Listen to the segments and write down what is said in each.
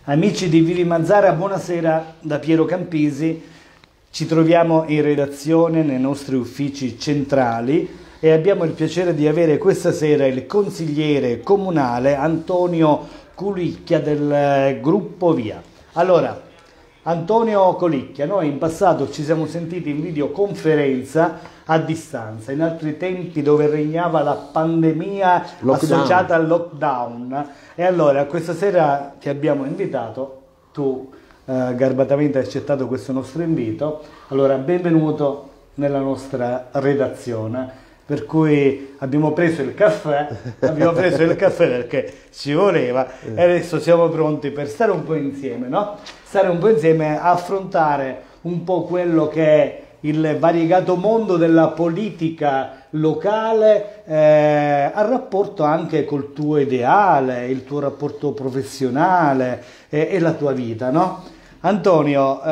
Amici di Vivi Mazzara, buonasera da Piero Campisi. Ci troviamo in redazione nei nostri uffici centrali e abbiamo il piacere di avere questa sera il consigliere comunale Antonio Colicchia del gruppo Via. Allora, Antonio Colicchia, noi in passato ci siamo sentiti in videoconferenza a distanza, in altri tempi dove regnava la pandemia associata al lockdown, e allora questa sera ti abbiamo invitato, tu garbatamente hai accettato questo nostro invito, allora benvenuto nella nostra redazione. Per cui abbiamo preso il caffè perché ci voleva e adesso siamo pronti per stare un po' insieme, no? Stare un po' insieme a affrontare un po' quello che è il variegato mondo della politica locale, a rapporto anche col tuo ideale, il tuo rapporto professionale e la tua vita, no? Antonio,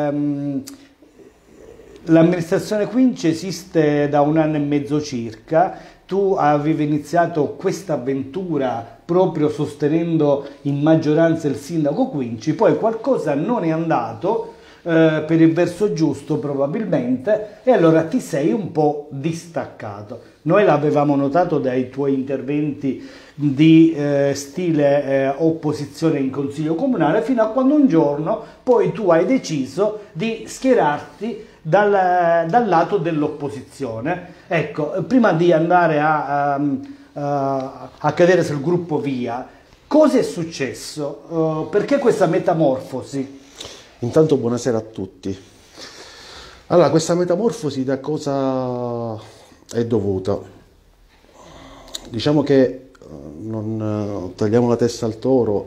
l'amministrazione Quinci esiste da 1 anno e mezzo circa. Tu avevi iniziato questa avventura proprio sostenendo in maggioranza il sindaco Quinci, poi qualcosa non è andato per il verso giusto probabilmente e allora ti sei un po' distaccato. Noi l'avevamo notato dai tuoi interventi di stile opposizione in consiglio comunale, fino a quando un giorno poi tu hai deciso di schierarti dal lato dell'opposizione. Ecco, prima di andare a cadere sul gruppo Via, cosa è successo? Perché questa metamorfosi? Intanto buonasera a tutti. Allora, questa metamorfosi da cosa è dovuta? Diciamo che non togliamo la testa al toro,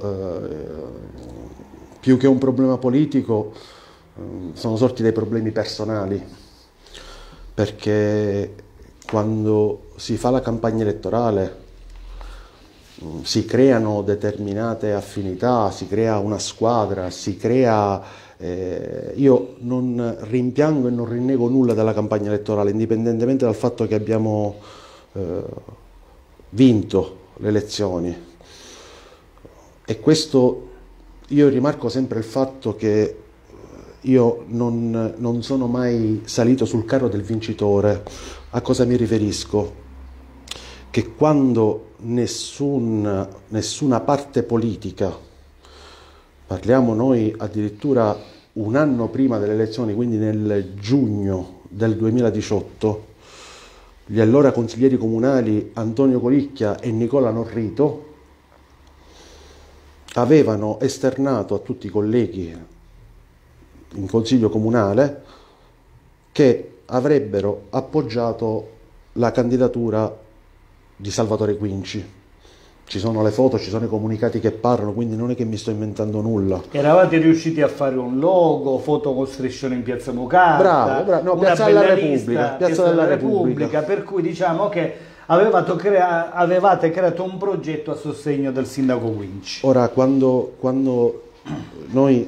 più che un problema politico sono sorti dei problemi personali, perché quando si fa la campagna elettorale si creano determinate affinità, si crea una squadra, si crea... io non rimpiango e non rinnego nulla della campagna elettorale, indipendentemente dal fatto che abbiamo vinto le elezioni. E questo, io rimarco sempre il fatto che io non sono mai salito sul carro del vincitore. A cosa mi riferisco? Che quando nessuna parte politica, parliamo noi addirittura 1 anno prima delle elezioni, quindi nel giugno del 2018, gli allora consiglieri comunali Antonio Colicchia e Nicola Norrito avevano esternato a tutti i colleghi in consiglio comunale che avrebbero appoggiato la candidatura di Salvatore Quinci. Ci sono le foto, ci sono i comunicati che parlano, quindi non è che mi sto inventando nulla. Eravate riusciti a fare un logo, foto con striscione in Piazza Mocarta, bravo, no, una Piazza bella della lista, Repubblica, Piazza della Repubblica, per cui diciamo che avevate creato un progetto a sostegno del sindaco Quinci. Ora, quando noi,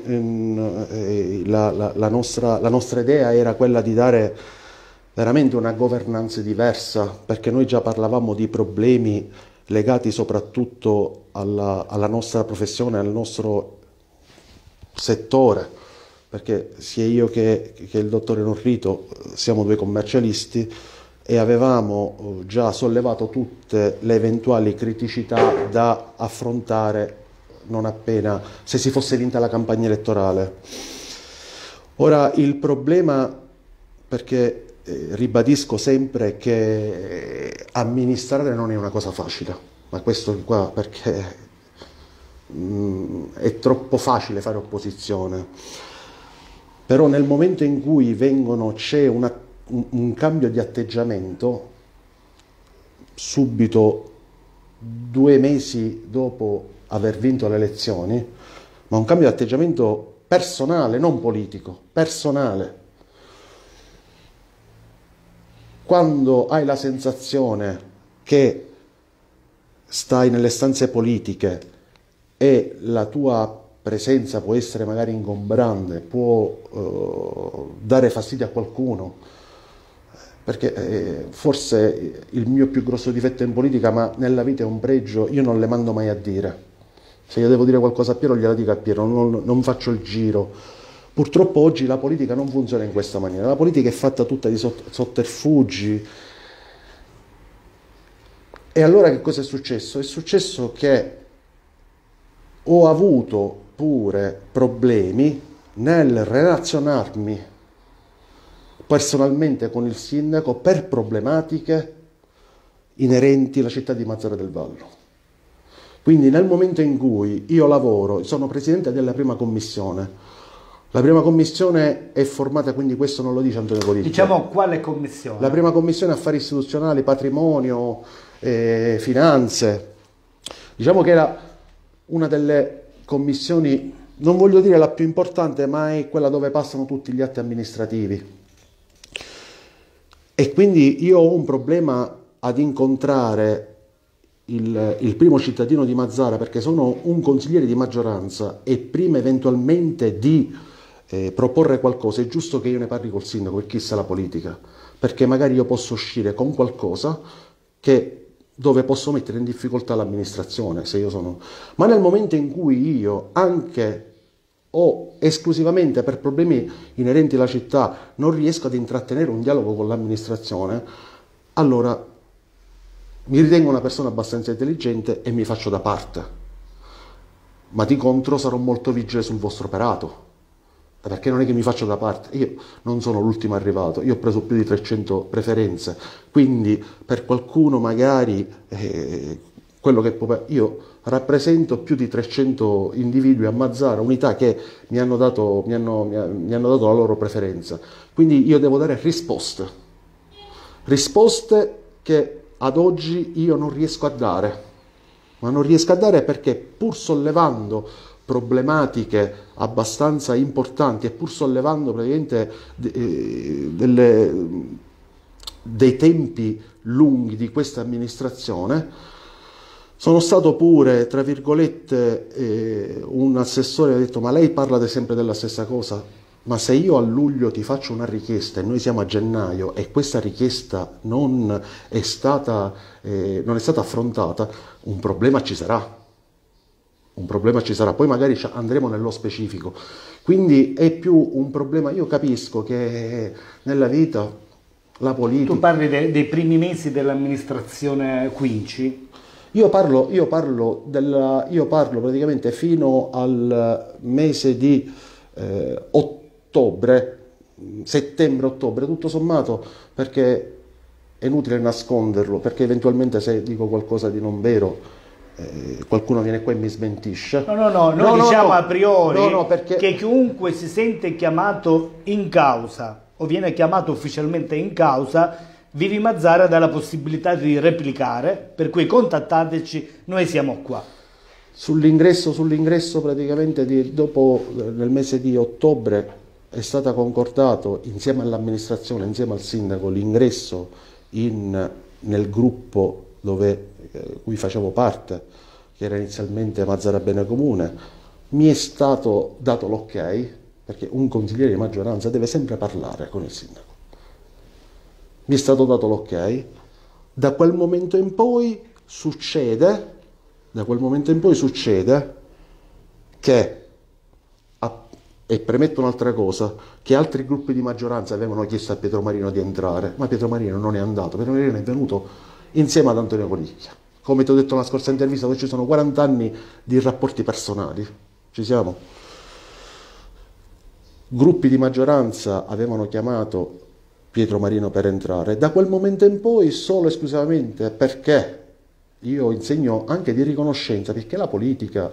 la nostra idea era quella di dare veramente una governance diversa, perché noi già parlavamo di problemi legati soprattutto alla nostra professione, al nostro settore, perché sia io che il dottore Norrito siamo 2 commercialisti e avevamo già sollevato tutte le eventuali criticità da affrontare non appena se si fosse vinta la campagna elettorale. Ora il problema, perché ribadisco sempre che amministrare non è una cosa facile, ma questo qua perché è troppo facile fare opposizione, però nel momento in cui c'è un cambio di atteggiamento, subito 2 mesi dopo aver vinto le elezioni, ma un cambio di atteggiamento personale, non politico, personale. Quando hai la sensazione che stai nelle stanze politiche e la tua presenza può essere magari ingombrante, può dare fastidio a qualcuno, perché forse il mio più grosso difetto in politica, ma nella vita è un pregio, io non le mando mai a dire. Se io devo dire qualcosa a Piero, gliela dico a Piero, non faccio il giro. Purtroppo oggi la politica non funziona in questa maniera, la politica è fatta tutta di sotterfugi. E allora che cosa è successo? È successo che ho avuto pure problemi nel relazionarmi personalmente con il sindaco per problematiche inerenti alla città di Mazara del Vallo. Quindi nel momento in cui io lavoro, sono presidente della prima commissione, la prima commissione è formata, quindi questo non lo dice Antonio Colicchio. Diciamo quale commissione? La prima commissione affari istituzionali, patrimonio, finanze. Diciamo che era una delle commissioni, non voglio dire la più importante, ma è quella dove passano tutti gli atti amministrativi. E quindi io ho un problema ad incontrare il primo cittadino di Mazara, perché sono un consigliere di maggioranza e prima eventualmente di proporre qualcosa è giusto che io ne parli col sindaco, per chi sa la politica, perché magari io posso uscire con qualcosa dove posso mettere in difficoltà l'amministrazione, se io sono... Ma nel momento in cui io anche o esclusivamente per problemi inerenti alla città non riesco ad intrattenere un dialogo con l'amministrazione, allora mi ritengo una persona abbastanza intelligente e mi faccio da parte. Ma di contro sarò molto vigile sul vostro operato, perché non è che mi faccio da parte. Io non sono l'ultimo arrivato, io ho preso più di 300 preferenze, quindi per qualcuno magari quello che io rappresento più di 300 individui a Mazara, unità che mi hanno dato la loro preferenza. Quindi io devo dare risposte che ad oggi io non riesco a dare, ma non riesco a dare perché pur sollevando problematiche abbastanza importanti e pur sollevando praticamente dei tempi lunghi di questa amministrazione, sono stato pure, tra virgolette, un assessore ha detto: ma lei parla sempre della stessa cosa? Ma se io a luglio ti faccio una richiesta e noi siamo a gennaio e questa richiesta non è stata affrontata, un problema ci sarà. Un problema ci sarà, poi magari andremo nello specifico. Quindi è più un problema, io capisco che nella vita la politica... Tu parli dei primi mesi dell'amministrazione Quinci? Io parlo praticamente fino al mese di ottobre, settembre-ottobre, tutto sommato, perché è inutile nasconderlo, perché eventualmente se dico qualcosa di non vero qualcuno viene qua e mi smentisce. Noi diciamo a priori perché... che chiunque si sente chiamato in causa o viene chiamato ufficialmente in causa, Vivi Mazara dà la possibilità di replicare, per cui contattateci, noi siamo qua. Sull'ingresso praticamente dopo, nel mese di ottobre, è stata concordato insieme all'amministrazione, insieme al sindaco, l'ingresso nel gruppo cui facevo parte, che era inizialmente Mazara Bene Comune. Mi è stato dato l'ok, perché un consigliere di maggioranza deve sempre parlare con il sindaco. Mi è stato dato l'ok. Da quel momento in poi succede che, e premetto un'altra cosa, che altri gruppi di maggioranza avevano chiesto a Pietro Marino di entrare, ma Pietro Marino non è andato. Pietro Marino è venuto insieme ad Antonio Colicchia. Come ti ho detto nella scorsa intervista, dove ci sono 40 anni di rapporti personali. Ci siamo? Gruppi di maggioranza avevano chiamato Pietro Marino per entrare. Da quel momento in poi, solo esclusivamente perché io insegno anche di riconoscenza, perché la politica,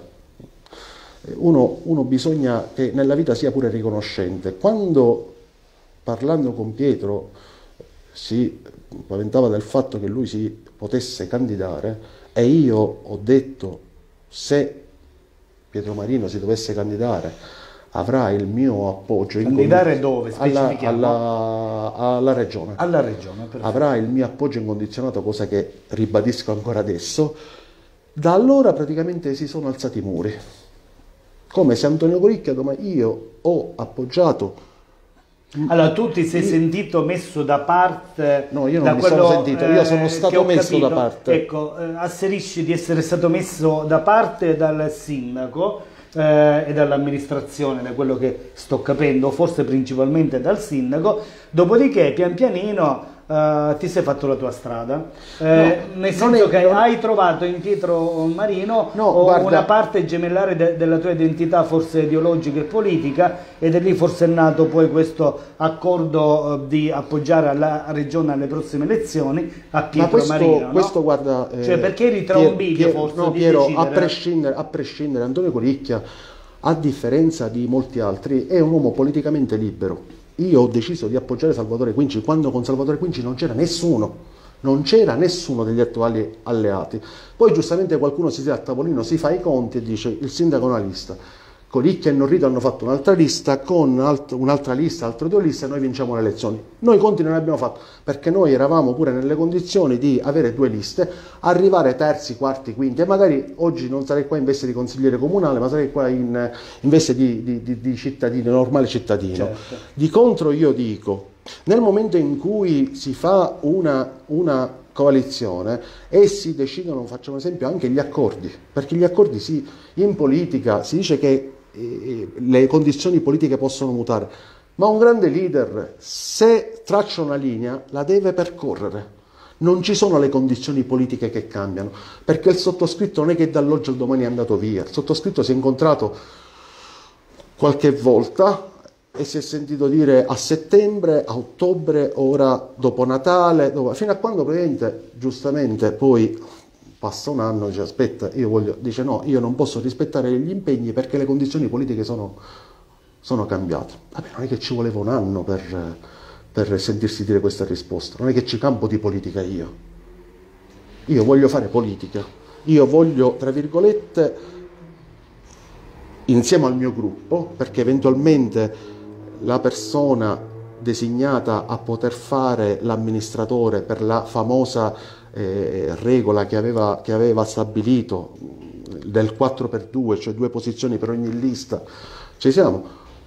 uno bisogna che nella vita sia pure riconoscente. Quando, parlando con Pietro, si paventava del fatto che lui si potesse candidare, e io ho detto: se Pietro Marino si dovesse candidare avrà il mio appoggio. Candidare dove? Alla regione. Alla regione, perfetto. Avrà il mio appoggio incondizionato, cosa che ribadisco ancora adesso. Da allora praticamente si sono alzati i muri, come se Antonio Colicchia, io ho appoggiato Allora, tu ti sei sentito messo da parte? No, io non da mi quello, sono sentito, io sono che stato ho messo capito. da parte. Ecco, asserisci di essere stato messo da parte dal sindaco e dall'amministrazione, da quello che sto capendo, forse principalmente dal sindaco, dopodiché pian pianino ti sei fatto la tua strada, nel senso che hai trovato in Pietro Marino guarda, una parte gemellare della tua identità, forse ideologica e politica, ed è lì forse è nato poi questo accordo di appoggiare la regione alle prossime elezioni a Pietro Marino, no? Questo guarda, cioè perché eri tra un bivio forse no, di Piero, decidere? a prescindere, Antonio Colicchia, a differenza di molti altri, è un uomo politicamente libero. Io ho deciso di appoggiare Salvatore Quinci quando con Salvatore Quinci non c'era nessuno degli attuali alleati. Poi giustamente qualcuno si siede al tavolino, si fa i conti e dice il sindaco è una lista. Colicchia e Norrito hanno fatto un'altra lista, con un'altra lista, altre due liste, e noi vinciamo le elezioni. Noi conti non ne abbiamo fatto, perché noi eravamo pure nelle condizioni di avere due liste, arrivare terzi, quarti, quinti, e magari oggi non sarei qua in veste di consigliere comunale, ma sarei qua in veste di cittadino, normale cittadino. Certo. Di contro io dico, nel momento in cui si fa una coalizione e si decidono, facciamo esempio, anche gli accordi, perché gli accordi in politica si dice che le condizioni politiche possono mutare, ma un grande leader, se traccia una linea, la deve percorrere. Non ci sono le condizioni politiche che cambiano, perché il sottoscritto non è che dall'oggi al domani è andato via. Il sottoscritto si è incontrato qualche volta e si è sentito dire a settembre, a ottobre, ora dopo Natale, fino a quando praticamente, giustamente, poi passa un anno e dice aspetta, dice no, io non posso rispettare gli impegni perché le condizioni politiche sono cambiate. Vabbè, non è che ci voleva un anno per sentirsi dire questa risposta, non è che ci campo di politica io voglio fare politica, io voglio, tra virgolette, insieme al mio gruppo, perché eventualmente la persona designata a poter fare l'amministratore per la famosa regola che aveva stabilito del 4x2, cioè 2 posizioni per ogni lista, ci siamo,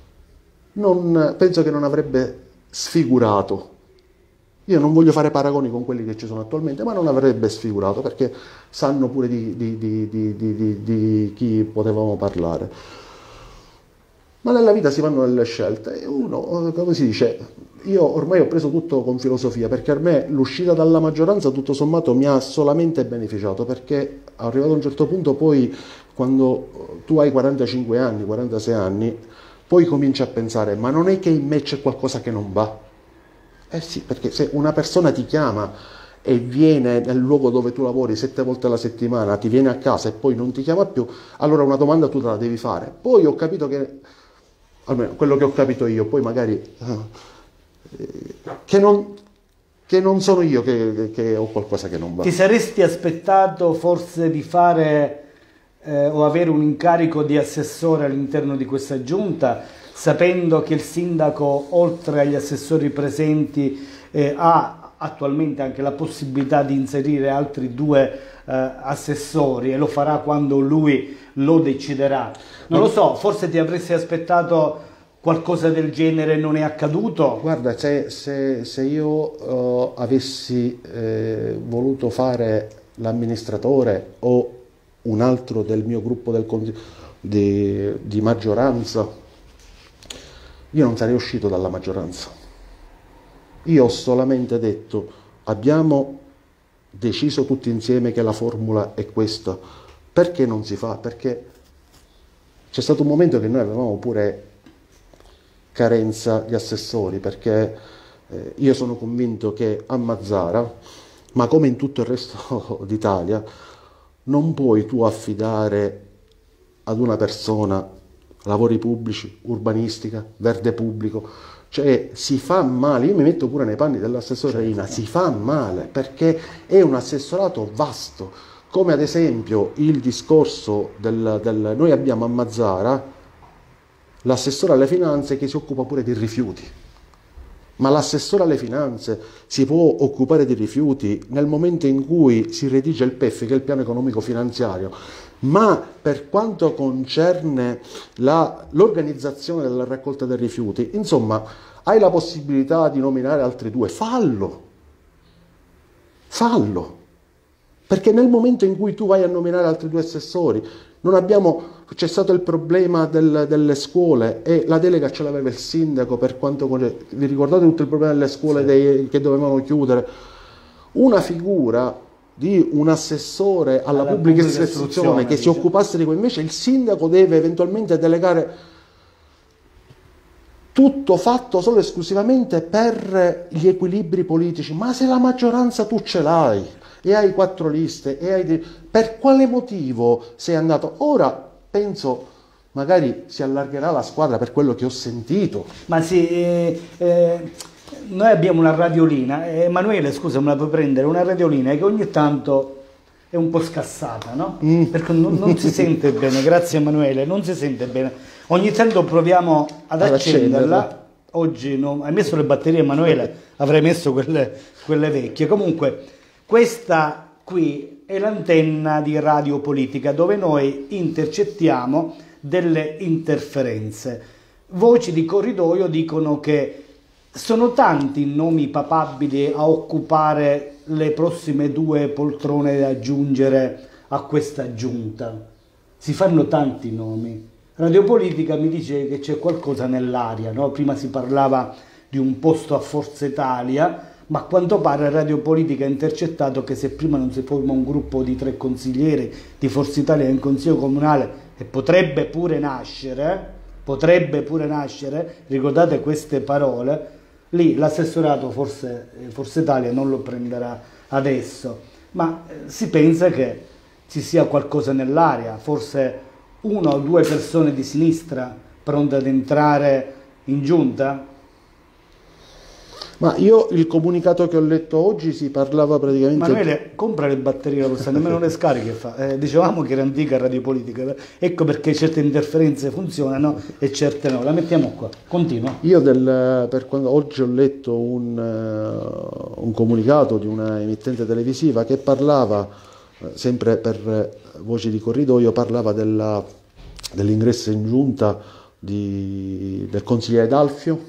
penso che non avrebbe sfigurato. Io non voglio fare paragoni con quelli che ci sono attualmente, ma non avrebbe sfigurato, perché sanno pure di chi potevamo parlare. Ma nella vita si fanno delle scelte e uno, come si dice, io ormai ho preso tutto con filosofia, perché a me l'uscita dalla maggioranza tutto sommato mi ha solamente beneficiato, perché arrivato a un certo punto poi, quando tu hai 45 anni, 46 anni, poi cominci a pensare, ma non è che in me c'è qualcosa che non va? Eh sì, perché se una persona ti chiama e viene nel luogo dove tu lavori 7 volte alla settimana, ti viene a casa e poi non ti chiama più, allora una domanda tu te la devi fare. Poi ho capito che, almeno quello che ho capito io, poi magari che non sono io che ho qualcosa che non va. Ti saresti aspettato forse di fare o avere un incarico di assessore all'interno di questa giunta, sapendo che il sindaco, oltre agli assessori presenti, ha attualmente anche la possibilità di inserire altri 2 assessori, e lo farà quando lui lo deciderà? Non lo so, forse ti avresti aspettato qualcosa del genere, non è accaduto? Guarda, se io avessi voluto fare l'amministratore o un altro del mio gruppo di maggioranza, io non sarei uscito dalla maggioranza. Io ho solamente detto, abbiamo deciso tutti insieme che la formula è questa. Perché non si fa? Perché c'è stato un momento che noi avevamo pure carenza di assessori, perché io sono convinto che a Mazara, ma come in tutto il resto d'Italia, non puoi tu affidare ad una persona lavori pubblici, urbanistica, verde pubblico, cioè si fa male. Io mi metto pure nei panni dell'assessore Reina, si fa male perché è un assessorato vasto, come ad esempio il discorso noi abbiamo a Mazara l'assessore alle finanze che si occupa pure di rifiuti. Ma l'assessore alle finanze si può occupare di rifiuti nel momento in cui si redige il PEF, che è il piano economico finanziario, ma per quanto concerne l'organizzazione della raccolta dei rifiuti, insomma, hai la possibilità di nominare altri due, fallo, fallo, perché nel momento in cui tu vai a nominare altri due assessori, c'è stato il problema delle scuole e la delega ce l'aveva il sindaco per quanto vi ricordate tutto il problema delle scuole che dovevano chiudere? Una figura di un assessore alla pubblica istruzione che si occupasse di quello, invece il sindaco deve eventualmente delegare tutto fatto solo e esclusivamente per gli equilibri politici. Ma se la maggioranza tu ce l'hai e hai 4 liste per quale motivo sei andato? Ora penso magari si allargherà la squadra, per quello che ho sentito. Ma sì, noi abbiamo una radiolina, Emanuele, scusa, me la puoi prendere? Una radiolina che ogni tanto è un po' scassata, no? Perché non si sente bene, grazie Emanuele, non si sente bene. Ogni tanto proviamo ad accenderla. Oggi hai messo le batterie, Emanuele, avrei messo quelle vecchie. Comunque, questa qui è l'antenna di Radio Politica, dove noi intercettiamo delle interferenze. Voci di corridoio dicono che sono tanti i nomi papabili a occupare le prossime 2 poltrone da aggiungere a questa giunta. Si fanno tanti nomi. Radio Politica mi dice che c'è qualcosa nell'aria, no? Prima si parlava di un posto a Forza Italia, ma a quanto pare Radio Politica ha intercettato che se prima non si forma un gruppo di 3 consiglieri di Forza Italia in Consiglio Comunale, e potrebbe pure nascere, ricordate queste parole, lì l'assessorato Forza Italia non lo prenderà adesso, ma si pensa che ci sia qualcosa nell'aria, forse 1 o 2 persone di sinistra pronte ad entrare in giunta? Ma io il comunicato che ho letto oggi si parlava praticamente... Manuele, compra le batterie, nemmeno le scariche fa. Dicevamo che era antica Radio Politica, ecco perché certe interferenze funzionano e certe no. La mettiamo qua, continua. Io oggi ho letto un comunicato di una emittente televisiva che parlava, sempre per voci di corridoio, parlava dell'ingresso in giunta del consigliere D'Alfio,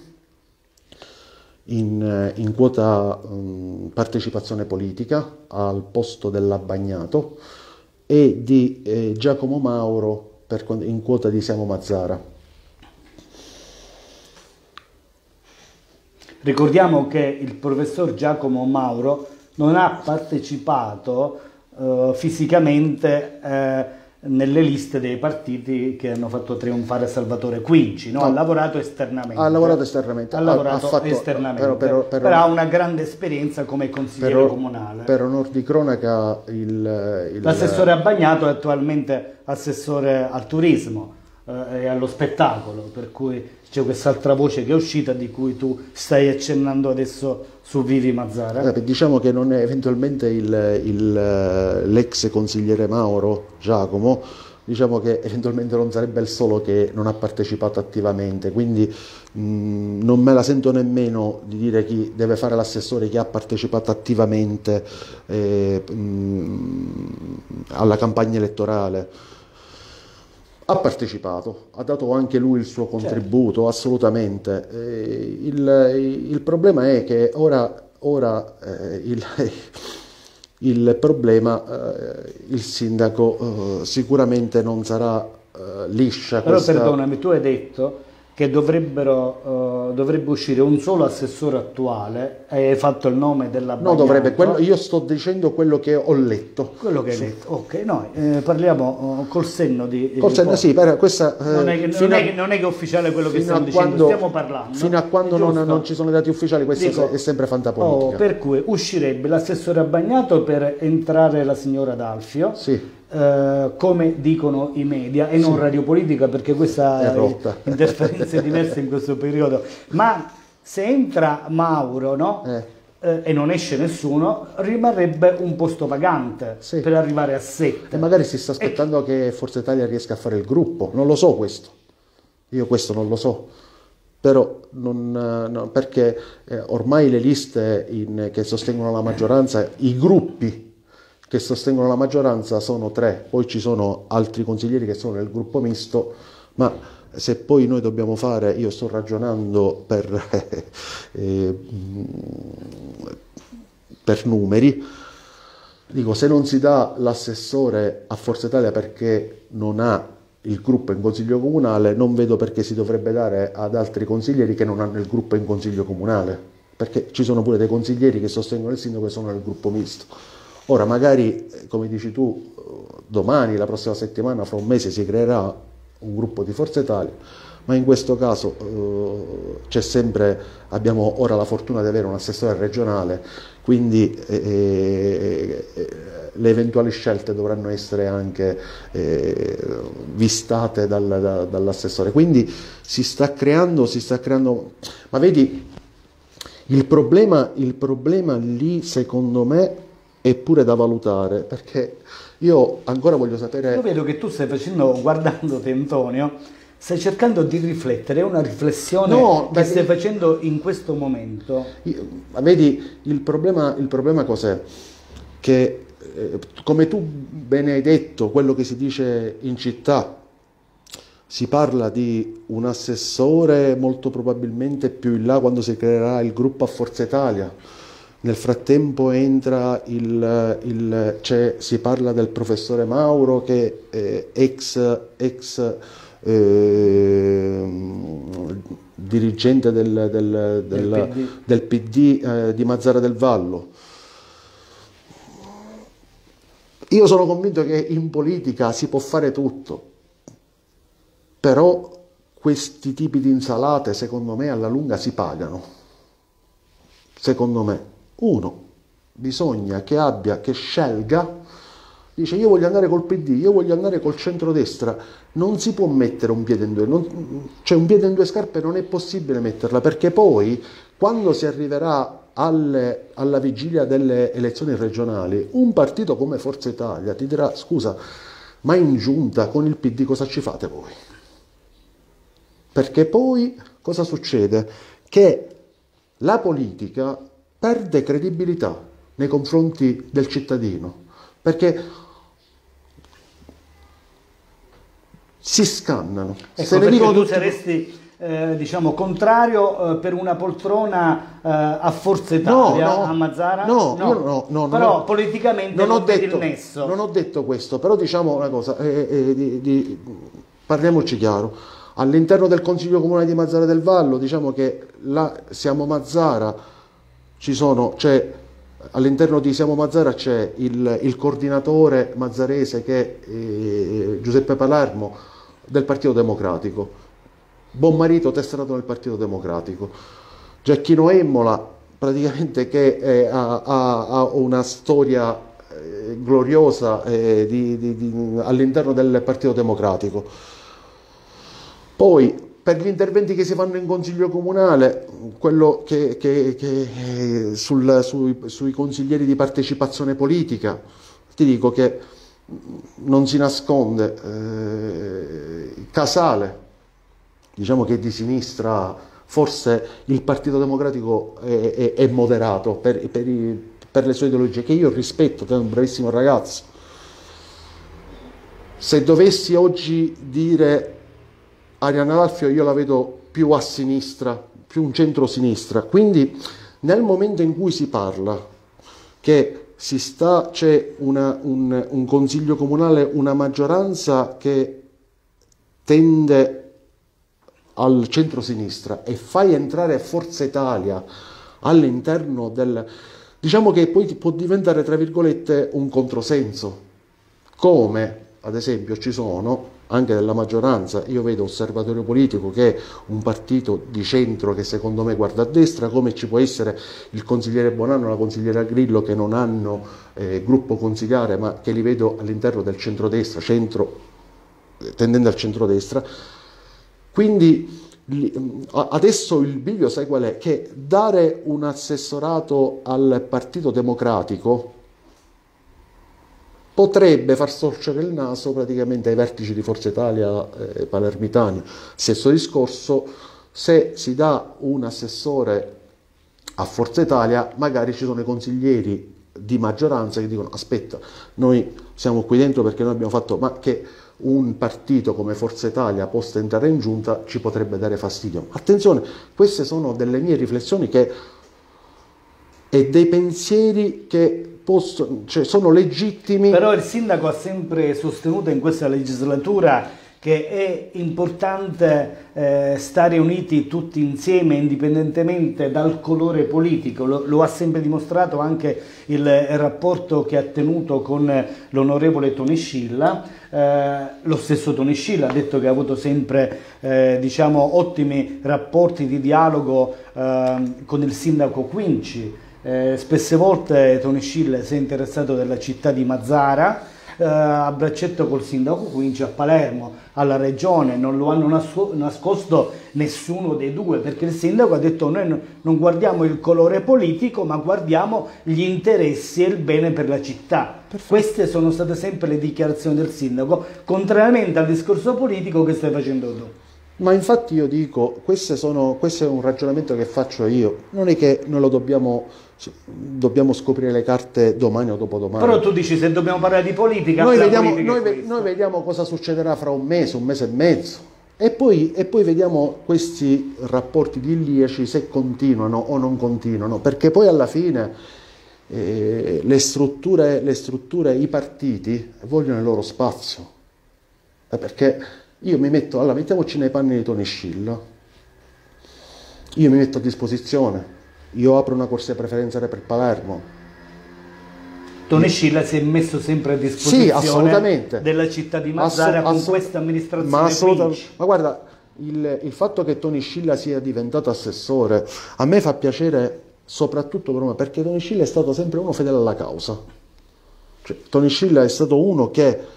in quota partecipazione politica al posto dell'Abbagnato e di Giacomo Mauro in quota di Siamo Mazzara. Ricordiamo che il professor Giacomo Mauro non ha partecipato fisicamente nelle liste dei partiti che hanno fatto trionfare Salvatore Quinci, no? Ha lavorato esternamente. Ha lavorato esternamente. Però ha una grande esperienza come consigliere comunale. Per onor di cronaca, l'assessore Abbagnato è attualmente assessore al turismo e allo spettacolo, per cui c'è quest'altra voce che è uscita di cui tu stai accennando adesso su Vivi Mazzara. Diciamo che non è eventualmente l'ex consigliere Mauro Giacomo, diciamo che eventualmente non sarebbe il solo che non ha partecipato attivamente, quindi non me la sento nemmeno di dire chi deve fare l'assessore che ha partecipato attivamente alla campagna elettorale. Ha partecipato, ha dato anche lui il suo contributo, certo. Assolutamente. Il problema è che ora il problema, il sindaco sicuramente non sarà liscia. Però perdonami, tu hai detto che dovrebbe uscire un solo assessore attuale, hai fatto il nome della No, dovrebbe, io sto dicendo quello che ho letto. Quello che hai letto, ok, noi parliamo col senno di... Col senno, sì, per questa... non è che è ufficiale quello che stiamo dicendo, stiamo parlando. Fino a quando non ci sono dati ufficiali, questo è sempre fantapolitica. Per cui uscirebbe l'assessore Abbagnato per entrare la signora D'Alfio. Sì. Come dicono i media e non Radio Politica, perché questa è interferenze diverse in questo periodo, ma se entra Mauro, no? E non esce nessuno, rimarrebbe un posto vacante per arrivare a 7. E magari si sta aspettando che Forza Italia riesca a fare il gruppo, non lo so questo, io questo non lo so, però perché ormai le liste che sostengono la maggioranza, i gruppi che sostengono la maggioranza sono 3, poi ci sono altri consiglieri che sono nel gruppo misto, ma se poi noi dobbiamo fare, io sto ragionando per numeri, dico, se non si dà l'assessore a Forza Italia perché non ha il gruppo in consiglio comunale, non vedo perché si dovrebbe dare ad altri consiglieri che non hanno il gruppo in consiglio comunale, perché ci sono pure dei consiglieri che sostengono il sindaco e sono nel gruppo misto. Ora magari, come dici tu, domani, la prossima settimana, fra un mese si creerà un gruppo di Forza Italia, ma in questo caso c'è sempre, abbiamo ora la fortuna di avere un assessore regionale, quindi le eventuali scelte dovranno essere anche vistate dall'assessore. Quindi si sta creando, ma vedi, il problema lì secondo me è pure da valutare, perché io ancora voglio sapere... Io vedo che tu stai facendo, guardandoti Antonio, stai cercando di riflettere, è una riflessione che stai facendo in questo momento. Vedi, il problema cos'è? Che come tu bene hai detto, quello che si dice in città, si parla di un assessore molto probabilmente più in là quando si creerà il gruppo a Forza Italia. Nel frattempo entra si parla del professore Mauro che è ex dirigente del PD di Mazara del Vallo. Io sono convinto che in politica si può fare tutto, però questi tipi di insalate secondo me alla lunga si pagano. Secondo me uno bisogna che scelga, dice io voglio andare col PD, io voglio andare col centrodestra, non si può mettere un piede in due, cioè un piede in due scarpe non è possibile metterla, perché poi quando si arriverà alla vigilia delle elezioni regionali, un partito come Forza Italia ti dirà scusa, ma in giunta con il PD cosa ci fate voi? Perché poi cosa succede? Che la politica perde credibilità nei confronti del cittadino, perché si scannano. Ecco, se ne dicono tu saresti diciamo contrario per una poltrona a Forza Italia a Mazara? No, però politicamente non ho detto il nesso. Non ho detto questo, però diciamo una cosa, parliamoci chiaro. All'interno del Consiglio Comunale di Mazara del Vallo, diciamo che Siamo Mazara all'interno di Siamo Mazara c'è il coordinatore mazzarese che è Giuseppe Palermo del Partito Democratico, buon marito tesserato nel Partito Democratico, Giacchino Emmola praticamente che ha una storia gloriosa all'interno del Partito Democratico. Poi per gli interventi che si fanno in consiglio comunale, quello sui consiglieri di partecipazione politica, ti dico che non si nasconde, Casale, diciamo che è di sinistra, forse il Partito Democratico è moderato per le sue ideologie, che io rispetto, è un bravissimo ragazzo. Se dovessi oggi dire Arianna D'Alfio, io la vedo più a sinistra, più un centro-sinistra, quindi nel momento in cui si parla che c'è un consiglio comunale, una maggioranza che tende al centro-sinistra e fai entrare Forza Italia all'interno diciamo che poi può diventare, tra virgolette, un controsenso, come ad esempio ci sono anche della maggioranza, io vedo Osservatorio Politico che è un partito di centro che secondo me guarda a destra, come ci può essere il consigliere Bonanno e la consigliera Grillo che non hanno gruppo consigliare ma che li vedo all'interno del centrodestra, tendendo al centrodestra. Quindi adesso il bivio sai qual è? Che dare un assessorato al Partito Democratico potrebbe far storcere il naso praticamente ai vertici di Forza Italia palermitani. Stesso discorso, se si dà un assessore a Forza Italia, magari ci sono i consiglieri di maggioranza che dicono aspetta, noi siamo qui dentro perché noi abbiamo fatto, ma che un partito come Forza Italia possa entrare in giunta ci potrebbe dare fastidio. Attenzione, queste sono delle mie riflessioni e dei pensieri che cioè sono legittimi. Però il sindaco ha sempre sostenuto in questa legislatura che è importante stare uniti tutti insieme indipendentemente dal colore politico. Lo ha sempre dimostrato anche il rapporto che ha tenuto con l'onorevole Tony Scilla. Lo stesso Tony Scilla ha detto che ha avuto sempre diciamo, ottimi rapporti di dialogo con il sindaco Quinci. Spesse volte Tony Scilla si è interessato della città di Mazara, a braccetto col sindaco Quinci a Palermo, alla regione, non lo hanno nascosto nessuno dei due, perché il sindaco ha detto noi non guardiamo il colore politico ma guardiamo gli interessi e il bene per la città. Perfetto. Queste sono state sempre le dichiarazioni del sindaco, contrariamente al discorso politico che stai facendo tu. Ma infatti io dico, questo è un ragionamento che faccio io, non è che noi lo dobbiamo scoprire le carte domani o dopodomani. Però tu dici se dobbiamo parlare di politica, noi vediamo cosa succederà fra un mese e mezzo e poi vediamo questi rapporti di illiaci se continuano o non continuano, perché poi alla fine le strutture, i partiti vogliono il loro spazio, perché io mettiamoci nei panni di Tony Scilla, io mi metto a disposizione, io apro una corsia preferenziale per Palermo. Tony Scilla si è messo sempre a disposizione della città di Mazara con questa amministrazione. Ma guarda, il fatto che Tony Scilla sia diventato assessore a me fa piacere soprattutto perché Tony Scilla è stato sempre uno fedele alla causa. Cioè, Tony Scilla è stato uno che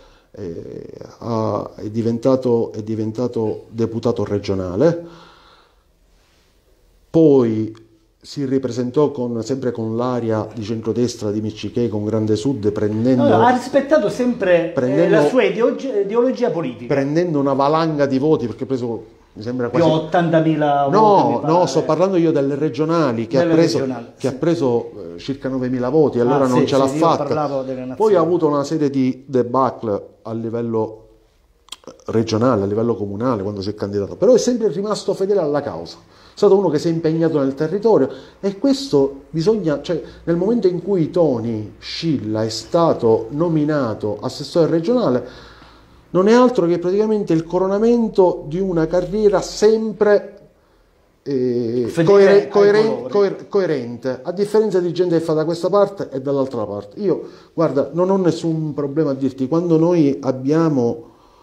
è diventato deputato regionale, poi si ripresentò sempre con l'area di centrodestra di Miccichei con Grande Sud, ha rispettato sempre la sua ideologia politica, prendendo una valanga di voti, perché ha preso, mi sembra quasi 80.000 voti. No, sto parlando io delle regionali, che ha preso circa 9.000 voti, allora non ce l'ha fatta. Poi ha avuto una serie di debacle a livello regionale, a livello comunale quando si è candidato, però è sempre rimasto fedele alla causa, è stato uno che si è impegnato nel territorio, e questo cioè nel momento in cui Tony Scilla è stato nominato assessore regionale non è altro che praticamente il coronamento di una carriera sempre coerente, a differenza di gente che fa da questa parte e dall'altra parte. Io, guarda, non ho nessun problema a dirti, quando noi abbiamo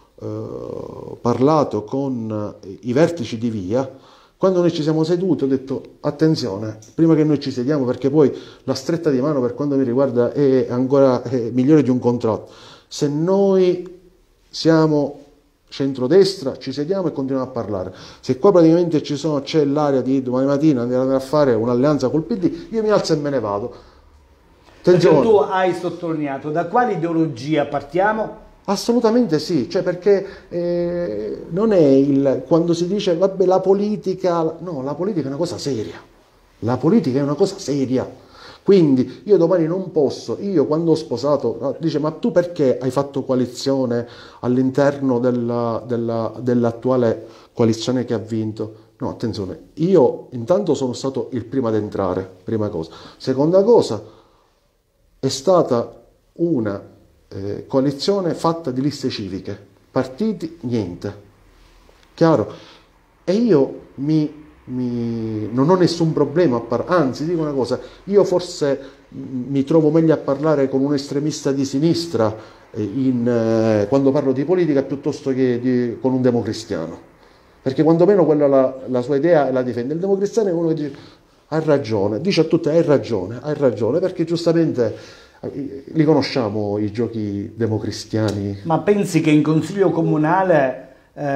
parlato con i vertici di Via, quando noi ci siamo seduti ho detto attenzione, prima che noi ci sediamo, perché poi la stretta di mano per quanto mi riguarda è ancora migliore di un contratto, se noi siamo centrodestra ci sediamo e continuiamo a parlare, se qua praticamente c'è l'area di domani mattina andare a fare un'alleanza col PD, io mi alzo e me ne vado. Attenzione. Perché tu hai sottolineato da quale ideologia partiamo? Assolutamente sì, cioè perché non è quando si dice vabbè la politica, no, la politica è una cosa seria, la politica è una cosa seria. Quindi io domani non posso, io quando ho sposato, dice ma tu perché hai fatto coalizione all'interno dell'attuale coalizione che ha vinto? No, attenzione, io intanto sono stato il primo ad entrare, prima cosa. Seconda cosa, è stata una coalizione fatta di liste civiche, partiti niente, chiaro? E io non ho nessun problema a parlare, anzi dico una cosa, io forse mi trovo meglio a parlare con un estremista di sinistra quando parlo di politica piuttosto che con un democristiano, perché quantomeno quella la sua idea la difende. Il democristiano è uno che dice hai ragione, dice a tutti hai ragione, perché giustamente li conosciamo i giochi democristiani. Ma pensi che in consiglio comunale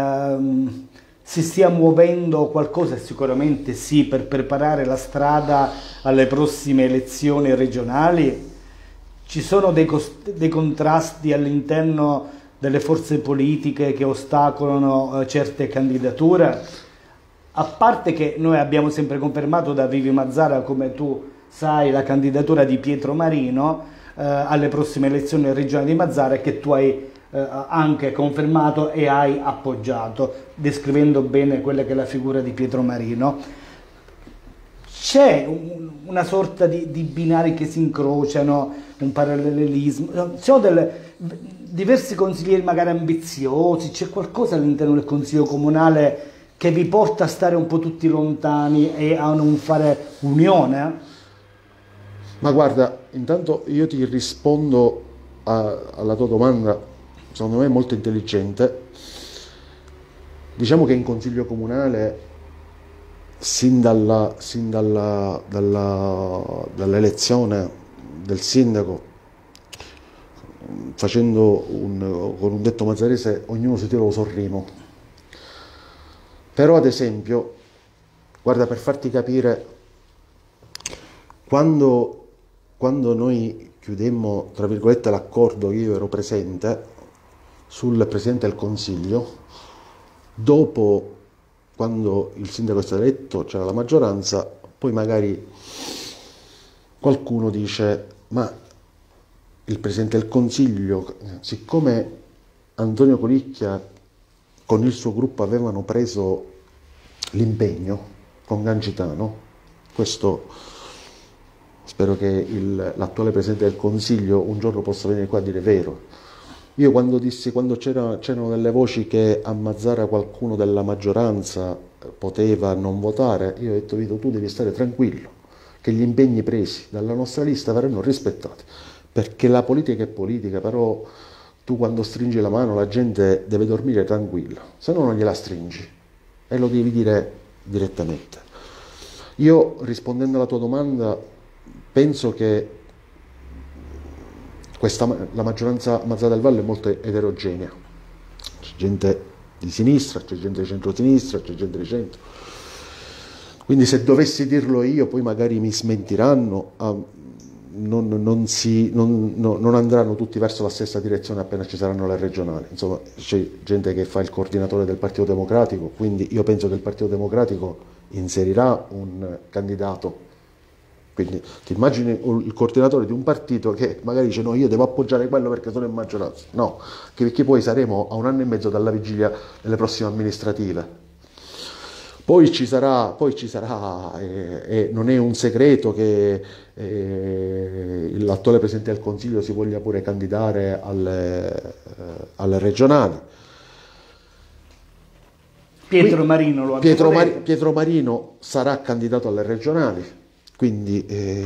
si stia muovendo qualcosa? Sicuramente sì, per preparare la strada alle prossime elezioni regionali. Ci sono dei contrasti all'interno delle forze politiche che ostacolano certe candidature? A parte che noi abbiamo sempre confermato da Vivi Mazara, come tu sai, la candidatura di Pietro Marino alle prossime elezioni regionali di Mazara, che tu hai anche confermato e hai appoggiato, descrivendo bene quella che è la figura di Pietro Marino. C'è una sorta di binari che si incrociano, un parallelismo, diversi consiglieri magari ambiziosi, c'è qualcosa all'interno del Consiglio Comunale che vi porta a stare un po' tutti lontani e a non fare unione? Ma guarda, intanto io ti rispondo alla tua domanda, secondo me molto intelligente. Diciamo che in Consiglio Comunale, sin dall'elezione del sindaco, con un detto mazzarese, ognuno si tira lo sorrimo. Però ad esempio, guarda, per farti capire, quando noi chiudemmo, tra virgolette, l'accordo, io ero presente sul Presidente del Consiglio, dopo, quando il sindaco è stato eletto, c'era la maggioranza, poi magari qualcuno dice, ma il Presidente del Consiglio, siccome Antonio Colicchia con il suo gruppo avevano preso l'impegno con Gangitano, questo spero che l'attuale Presidente del Consiglio un giorno possa venire qua a dire vero. Io quando c'erano delle voci che a Mazara qualcuno della maggioranza poteva non votare, io ho detto, Vito, tu devi stare tranquillo, che gli impegni presi dalla nostra lista verranno rispettati, perché la politica è politica, però tu quando stringi la mano la gente deve dormire tranquilla, se no non gliela stringi e lo devi dire direttamente. Io, rispondendo alla tua domanda, penso che la maggioranza Mazara del Vallo è molto eterogenea, c'è gente di sinistra, c'è gente di centro-sinistra, c'è gente di centro, quindi se dovessi dirlo io poi magari mi smentiranno, non andranno tutti verso la stessa direzione appena ci saranno le regionali. Insomma, c'è gente che fa il coordinatore del Partito Democratico, quindi io penso che il Partito Democratico inserirà un candidato. Quindi ti immagini il coordinatore di un partito che magari dice no, io devo appoggiare quello perché sono in maggioranza. No, perché poi saremo a 1 anno e mezzo dalla vigilia delle prossime amministrative. Poi ci sarà, e non è un segreto che l'attuale Presidente del Consiglio si voglia pure candidare alle regionali. Pietro Marino lo ha detto. Pietro Marino sarà candidato alle regionali, quindi...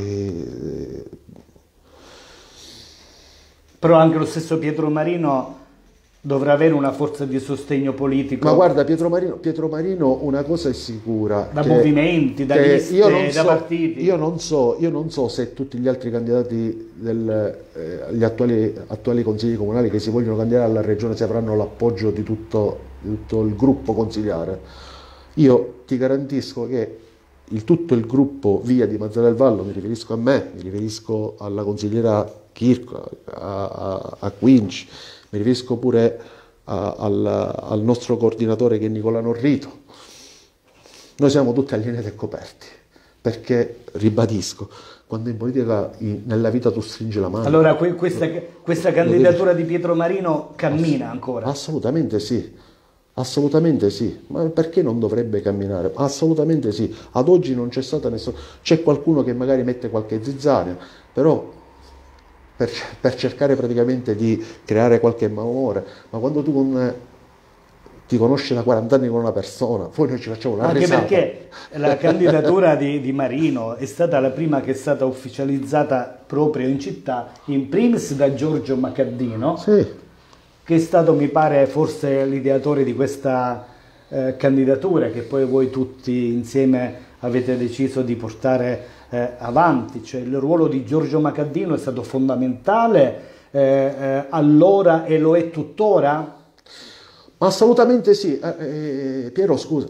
Però anche lo stesso Pietro Marino dovrà avere una forza di sostegno politico. Ma guarda, Pietro Marino una cosa è sicura. Da movimenti, da liste, da partiti. Io non so se tutti gli altri candidati gli attuali consigli comunali che si vogliono candidare alla regione, se avranno l'appoggio di tutto il gruppo consigliare. Io ti garantisco che tutto il gruppo Via di Mazara del Vallo, mi riferisco a me, mi riferisco alla consigliera Chirco, a Quinci, mi riferisco pure al nostro coordinatore che è Nicola Norrito. Noi siamo tutti allineati e coperti, perché, ribadisco, quando in politica, nella vita tu stringi la mano... Allora questa candidatura di Pietro Marino cammina ancora? Assolutamente sì. Assolutamente sì, ma perché non dovrebbe camminare? Assolutamente sì, ad oggi non c'è stata nessuna... C'è qualcuno che magari mette qualche zizzania, però per cercare praticamente di creare qualche malumore, ma quando tu ti conosci da 40 anni con una persona, poi noi ci facciamo una risata. Anche perché la candidatura di Marino è stata la prima che è stata ufficializzata proprio in città, in primis da Giorgio Macaddino, sì, che è stato, mi pare, forse l'ideatore di questa candidatura che poi voi tutti insieme avete deciso di portare avanti. Cioè, il ruolo di Giorgio Macaddino è stato fondamentale allora e lo è tuttora? Assolutamente sì. Piero, scusa,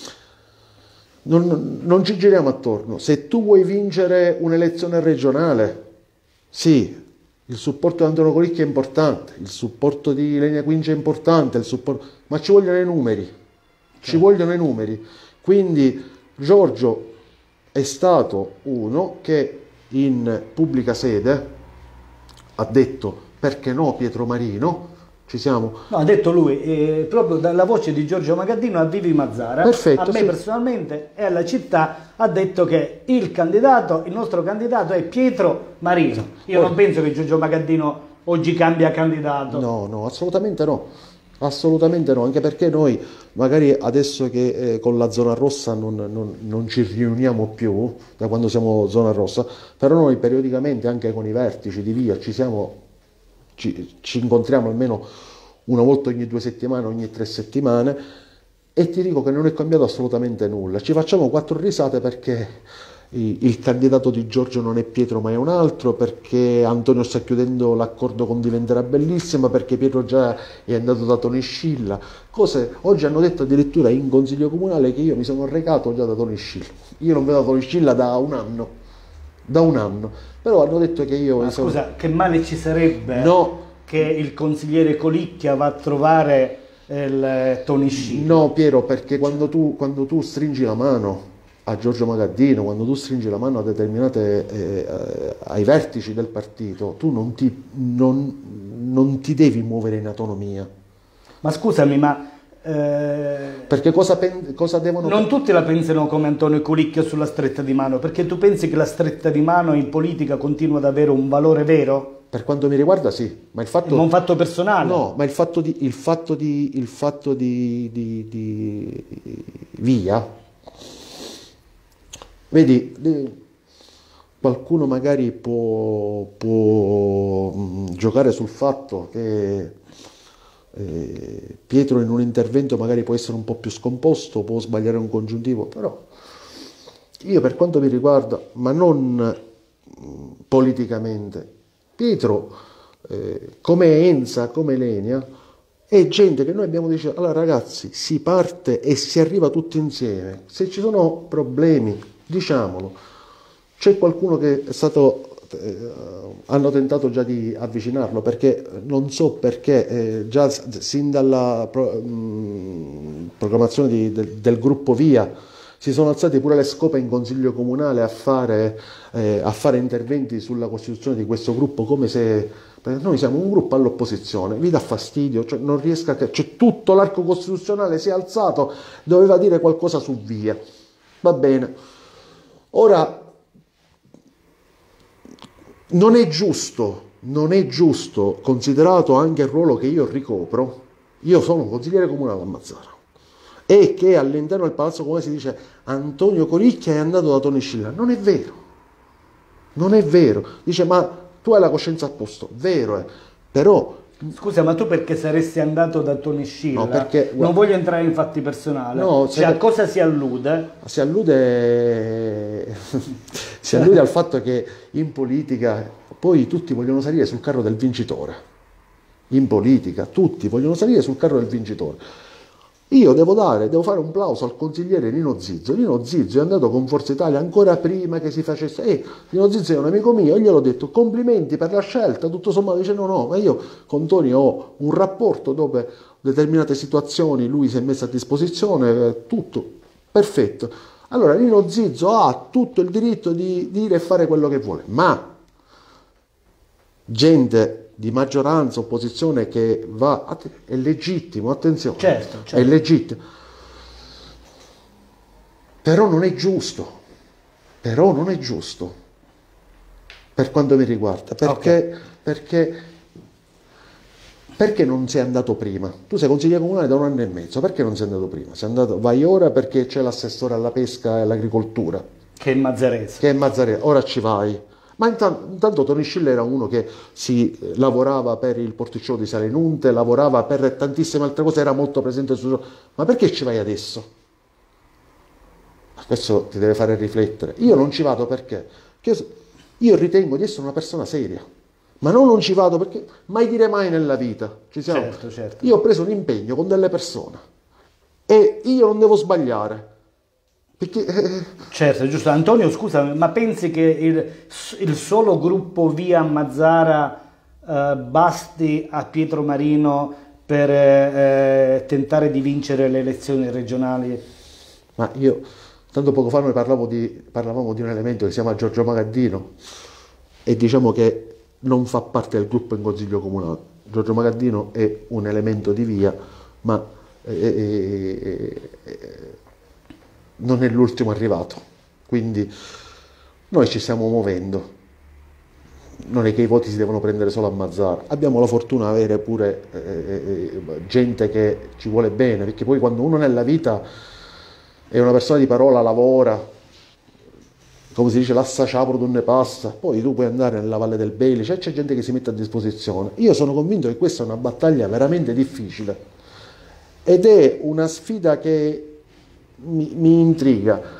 non ci giriamo attorno. Se tu vuoi vincere un'elezione regionale, sì, il supporto di Antonio Colicchia è importante, il supporto di Lenia Quinci è importante, ma ci vogliono i numeri, ci vogliono i numeri. Quindi Giorgio è stato uno che in pubblica sede ha detto perché no Pietro Marino, Ci siamo? No, ha detto lui, proprio dalla voce di Giorgio Magaddino a Vivi Mazzara, Perfetto, a me sì. personalmente e alla città, ha detto che il nostro candidato è Pietro Marino. Io non penso che Giorgio Magaddino oggi cambia candidato. No, no, assolutamente no. Assolutamente no, anche perché noi magari adesso che con la zona rossa non ci riuniamo più, da quando siamo zona rossa, però noi periodicamente anche con i vertici di via ci incontriamo almeno una volta ogni 2 settimane, ogni 3 settimane, e ti dico che non è cambiato assolutamente nulla. Ci facciamo 4 risate perché il candidato di Giorgio non è Pietro ma è un altro, perché Antonio sta chiudendo l'accordo con Diventerà Bellissima, perché Pietro già è andato da Tony Scilla. Oggi hanno detto addirittura in consiglio comunale che io mi sono recato già da Tony Scilla. Io non vedo Tony Scilla da un anno, però hanno detto che io... Ma scusa, che male ci sarebbe che il consigliere Colicchia va a trovare il Tony Scilla? No, Piero, perché quando tu stringi la mano a Giorgio Magaddino, quando tu stringi la mano a ai vertici del partito, tu non ti devi muovere in autonomia. Ma scusami, ma... Perché cosa devono... Non tutti la pensano come Antonio Colicchio sulla stretta di mano, perché tu pensi che la stretta di mano in politica continua ad avere un valore vero? Per quanto mi riguarda sì, ma il fatto... Non fatto personale? No, ma il fatto di via, vedi, qualcuno magari può giocare sul fatto che Pietro in un intervento magari può essere un po' più scomposto, può sbagliare un congiuntivo, però io per quanto mi riguarda, ma non politicamente, Pietro, come Enza, come Lenia, è gente che noi abbiamo detto, allora ragazzi, si parte e si arriva tutti insieme. Se ci sono problemi, diciamolo. C'è qualcuno che è stato, hanno tentato già di avvicinarlo, perché non so perché, già sin dalla proclamazione del gruppo Via, si sono alzate pure le scope in consiglio comunale a fare interventi sulla costituzione di questo gruppo, come se noi siamo un gruppo all'opposizione. Vi dà fastidio, cioè non riesco cioè tutto l'arco costituzionale si è alzato, doveva dire qualcosa su Via. Va bene. Ora non è giusto, considerato anche il ruolo che io ricopro. Io sono un consigliere comunale a Mazzara, e che all'interno del Palazzo Comunale si dice Antonio Colicchia è andato da Tony Scilla. Non è vero, non è vero. Dice, ma tu hai la coscienza a posto, vero è, però... Scusa, ma tu perché saresti andato da Tony Scilla? No, perché... Non voglio entrare in fatti personali. No, cioè, a cosa si allude? Si allude al fatto che in politica poi tutti vogliono salire sul carro del vincitore. In politica tutti vogliono salire sul carro del vincitore. Io devo fare un plauso al consigliere Nino Zizzo. Nino Zizzo è andato con Forza Italia ancora prima che si facesse. Nino Zizzo è un amico mio, io gliel'ho detto complimenti per la scelta. Tutto sommato dice no, ma io con Tony ho un rapporto dove determinate situazioni lui si è messo a disposizione, tutto perfetto. Allora Nino Zizzo ha tutto il diritto di dire e fare quello che vuole, ma gente di maggioranza, opposizione che va, è legittimo, attenzione, certo. È legittimo, però non è giusto per quanto mi riguarda, perché non sei andato prima? Tu sei consigliere comunale da 1 anno e mezzo, perché non sei andato prima? Vai ora perché c'è l'assessore alla pesca e all'agricoltura che è mazzarese, ora ci vai. Ma intanto Tony Scilla era uno che lavorava per il porticciolo di Salenunte, lavorava per tantissime altre cose, era molto presente ma perché ci vai adesso? Questo ti deve fare riflettere. Io non ci vado perché io ritengo di essere una persona seria, ma non ci vado perché mai dire mai nella vita. Ci siamo? Certo. Io ho preso un impegno con delle persone e io non devo sbagliare. Perché... Certo, giusto. Antonio, scusa, ma pensi che il solo gruppo Via Mazzara basti a Pietro Marino per tentare di vincere le elezioni regionali? Ma io, tanto poco fa noi parlavamo di un elemento che si chiama Giorgio Magaddino, e diciamo che non fa parte del gruppo in consiglio comunale. Giorgio Magaddino è un elemento di via, ma non è l'ultimo arrivato, quindi noi ci stiamo muovendo. Non è che i voti si devono prendere solo a Mazara, abbiamo la fortuna di avere pure gente che ci vuole bene, perché poi quando uno nella vita è una persona di parola, lavora, come si dice, l'assa ciapro non ne passa, poi tu puoi andare nella Valle del Beli, c'è gente che si mette a disposizione. Io sono convinto che questa è una battaglia veramente difficile ed è una sfida che mi intriga.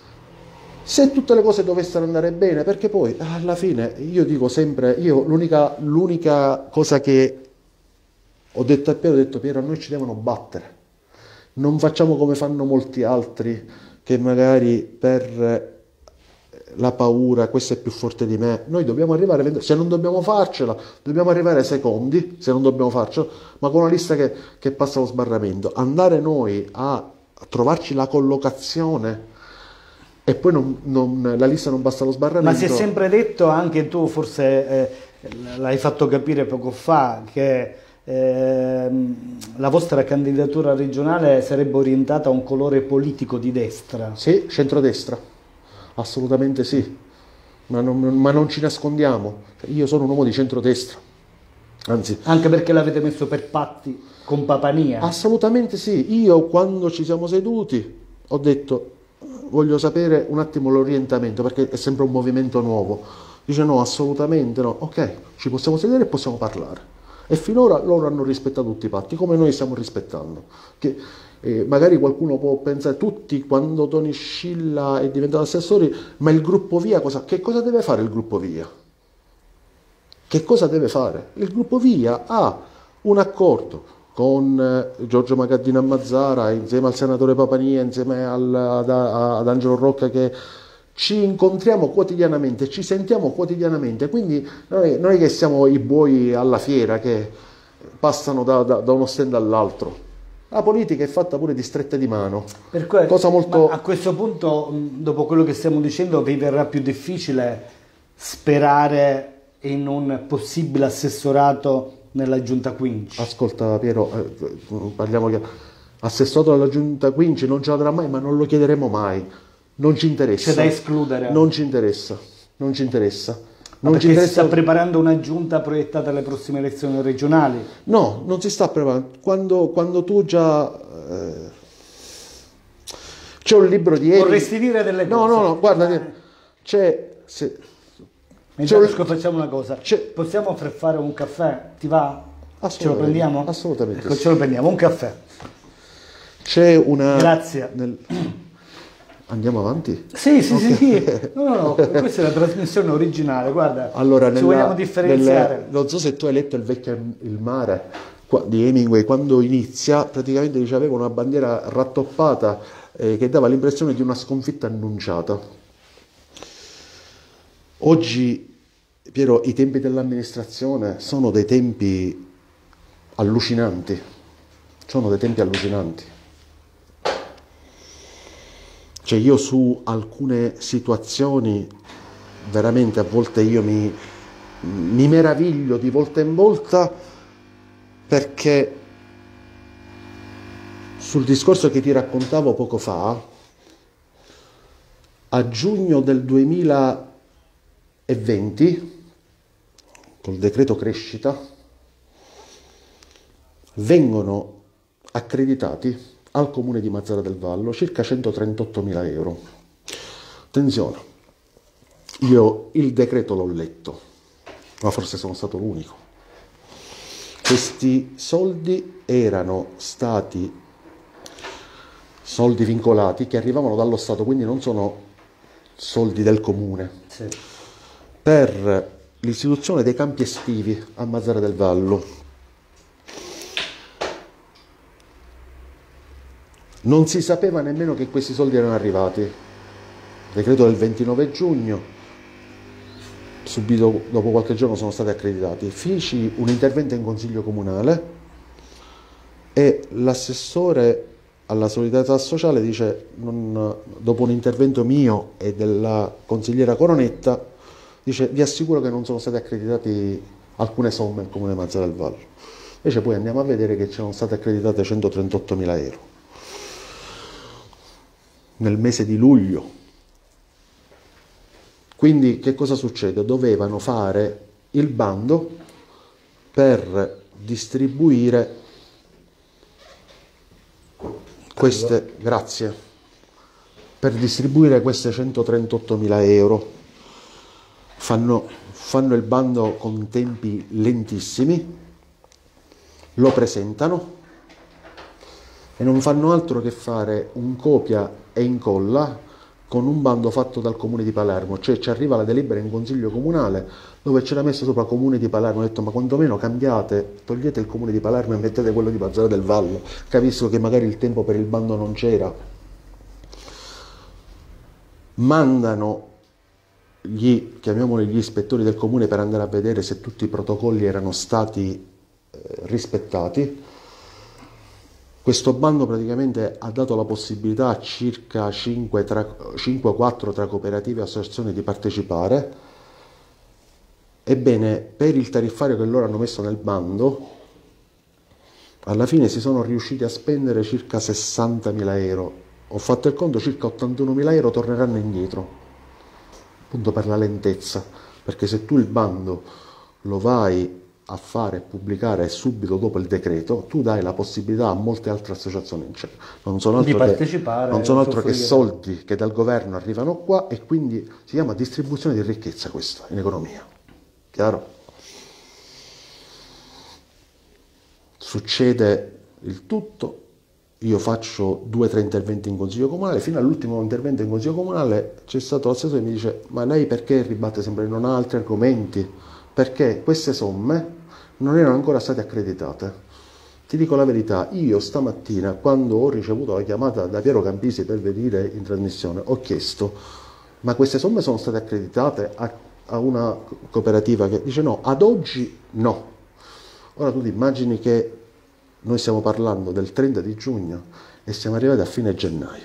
Se tutte le cose dovessero andare bene, perché poi alla fine io dico sempre, io l'unica cosa che ho detto a Piero, ho detto Piero, a noi ci devono battere, non facciamo come fanno molti altri che magari per la paura, questo è più forte di me, noi dobbiamo arrivare, se non dobbiamo farcela, dobbiamo arrivare secondi, se non dobbiamo farcela, ma con una lista che passa lo sbarramento, andare noi a trovarci la collocazione e poi la lista non basta lo sbarramento. Ma si è sempre detto, anche tu forse l'hai fatto capire poco fa, che la vostra candidatura regionale sarebbe orientata a un colore politico di destra. Sì, centrodestra, assolutamente sì, ma non ci nascondiamo, io sono un uomo di centrodestra, anzi. Anche perché l'avete messo per patti con Papania? Assolutamente sì, io quando ci siamo seduti ho detto voglio sapere un attimo l'orientamento, perché è sempre un movimento nuovo. Dice no, assolutamente no. Ok, ci possiamo sedere e possiamo parlare. E finora loro hanno rispettato tutti i patti, come noi stiamo rispettando. Che, magari qualcuno può pensare, tutti quando Tony Scilla è diventato assessore, ma il gruppo Via, che cosa deve fare il gruppo Via? Che cosa deve fare? Il gruppo Via ha un accordo con Giorgio Magaddino a Mazara, insieme al senatore Papania, insieme ad Angelo Rocca, che ci incontriamo quotidianamente, ci sentiamo quotidianamente, quindi non è che siamo i buoi alla fiera che passano da uno stand all'altro. La politica è fatta pure di strette di mano. Cosa molto... A questo punto, dopo quello che stiamo dicendo, vi verrà più difficile sperare in un possibile assessorato nella Giunta Quinci? Ascolta Piero, parliamo che assessore alla Giunta Quinci non ce l'adrà mai, ma non lo chiederemo mai, non ci interessa. C'è da escludere? Non ci interessa, non ci interessa. Non ci interessa. Si sta preparando una giunta proiettata alle prossime elezioni regionali? No, non si sta preparando. Quando tu già... c'è un libro di Hemingway... Vorresti dire delle cose? No, guarda, c'è... Facciamo una cosa, possiamo fare un caffè? Ti va? Ce lo prendiamo? Assolutamente. Ecco, ce lo prendiamo, un caffè. C'è una... Grazie. Andiamo avanti? Sì. No, questa è la trasmissione originale, guarda. Allora, ci vogliamo differenziare. Non so se tu hai letto Il mare di Hemingway, quando inizia, praticamente dice aveva una bandiera rattoppata che dava l'impressione di una sconfitta annunciata. Oggi, Piero, i tempi dell'amministrazione sono dei tempi allucinanti, Cioè io su alcune situazioni veramente a volte io mi meraviglio di volta in volta, perché sul discorso che ti raccontavo poco fa, a giugno del 2020, col decreto crescita, vengono accreditati al comune di Mazara del Vallo circa 138.000 euro. Attenzione, io il decreto l'ho letto, ma forse sono stato l'unico. Questi soldi erano stati soldi vincolati che arrivavano dallo Stato, quindi non sono soldi del comune. Sì. Per l'istituzione dei campi estivi a Mazara del Vallo. Non si sapeva nemmeno che questi soldi erano arrivati. Decreto del 29 giugno, subito dopo qualche giorno sono stati accreditati. Feci un intervento in consiglio comunale e l'assessore alla solidarietà sociale dice, dopo un intervento mio e della consigliera Coronetta, dice vi assicuro che non sono stati accreditati alcune somme al comune di Mazara del Vallo. Invece poi andiamo a vedere che ci sono state accreditate 138.000 euro. Nel mese di luglio. Quindi che cosa succede? Dovevano fare il bando per distribuire queste, grazie, per distribuire queste 138.000 euro. Fanno il bando con tempi lentissimi, lo presentano e non fanno altro che fare un copia e incolla con un bando fatto dal comune di Palermo, cioè ci arriva la delibera in consiglio comunale dove c'era messo sopra comune di Palermo. Ho detto ma quantomeno cambiate, togliete il comune di Palermo e mettete quello di Mazara del Vallo. Capisco che magari il tempo per il bando non c'era. Mandano chiamiamoli gli ispettori del comune per andare a vedere se tutti i protocolli erano stati rispettati. Questo bando praticamente ha dato la possibilità a circa 5-4 tra cooperative e associazioni di partecipare. Ebbene, per il tariffario che loro hanno messo nel bando, alla fine si sono riusciti a spendere circa 60.000 euro. Ho fatto il conto, circa 81.000 euro torneranno indietro, appunto per la lentezza, perché se tu il bando lo vai a fare e pubblicare subito dopo il decreto, tu dai la possibilità a molte altre associazioni, cioè, non sono altro che soldi che dal governo arrivano qua, e quindi si chiama distribuzione di ricchezza questa in economia. Chiaro? Succede il tutto, io faccio 2 o 3 interventi in consiglio comunale, fino all'ultimo intervento in consiglio comunale c'è stato l'assessore che mi dice ma lei perché ribatte sempre, non ha altri argomenti? Perché queste somme non erano ancora state accreditate. Ti dico la verità, io stamattina quando ho ricevuto la chiamata da Piero Campisi per venire in trasmissione ho chiesto ma queste somme sono state accreditate a una cooperativa che dice no, ad oggi no. Ora tu ti immagini che noi stiamo parlando del 30 di giugno e siamo arrivati a fine gennaio.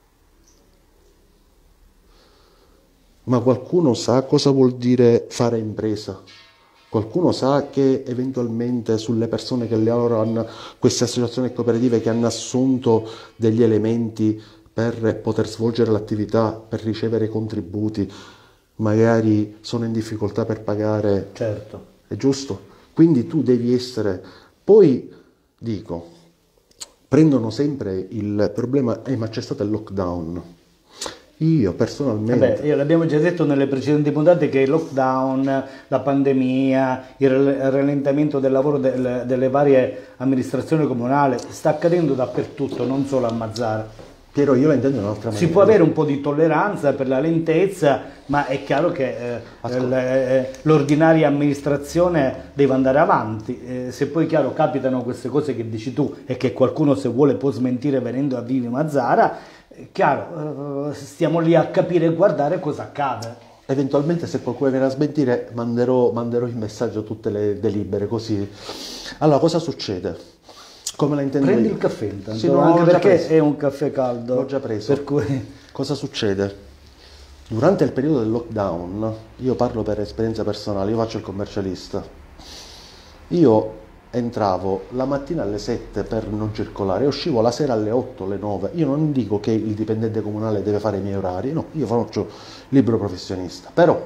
Ma qualcuno sa cosa vuol dire fare impresa? Qualcuno sa che eventualmente sulle persone che loro hanno, queste associazioni cooperative che hanno assunto degli elementi per poter svolgere l'attività, per ricevere contributi, magari sono in difficoltà per pagare? Certo. È giusto? Quindi tu devi essere... Poi dico, prendono sempre il problema, ma c'è stato il lockdown. Io personalmente... Vabbè, l'abbiamo già detto nelle precedenti puntate che il lockdown, la pandemia, il rallentamento del lavoro delle varie amministrazioni comunali sta accadendo dappertutto, non solo a Mazara. Piero, io la intendo in un'altra maniera. Si può avere un po' di tolleranza per la lentezza, ma è chiaro che l'ordinaria amministrazione deve andare avanti. Se poi, chiaro, capitano queste cose che dici tu e che qualcuno, se vuole, può smentire venendo a Vivi Mazara, chiaro, stiamo lì a capire e guardare cosa accade. Eventualmente, se qualcuno viene a smentire, manderò in messaggio tutte le delibere, così. Allora, cosa succede? Come la intendo Prendi io? il caffè intanto, Sì, no, anche perché preso. è un caffè caldo. L'ho già preso. Per cui... Cosa succede? Durante il periodo del lockdown, io parlo per esperienza personale, io faccio il commercialista. Io entravo la mattina alle 7 per non circolare e uscivo la sera alle 8, alle 9. Io non dico che il dipendente comunale deve fare i miei orari, no, io faccio libero professionista. Però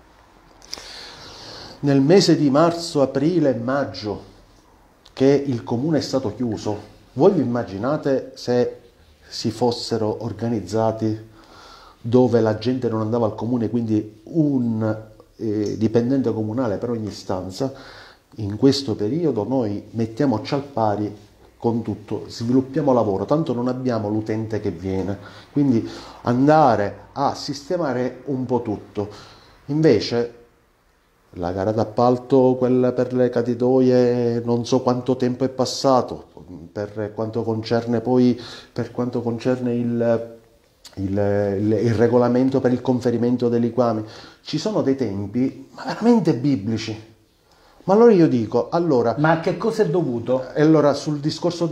nel mese di marzo, aprile e maggio, che il comune è stato chiuso, voi vi immaginate se si fossero organizzati dove la gente non andava al comune, quindi un dipendente comunale per ogni stanza? In questo periodo noi mettiamoci al pari con tutto, sviluppiamo lavoro, tanto non abbiamo l'utente che viene, quindi andare a sistemare un po' tutto. Invece la gara d'appalto, quella per le catitoie, non so quanto tempo è passato, per quanto concerne poi, il regolamento per il conferimento dei liquami, ci sono dei tempi ma veramente biblici. Ma allora io dico, allora... Ma a che cosa è dovuto? Allora, sul discorso,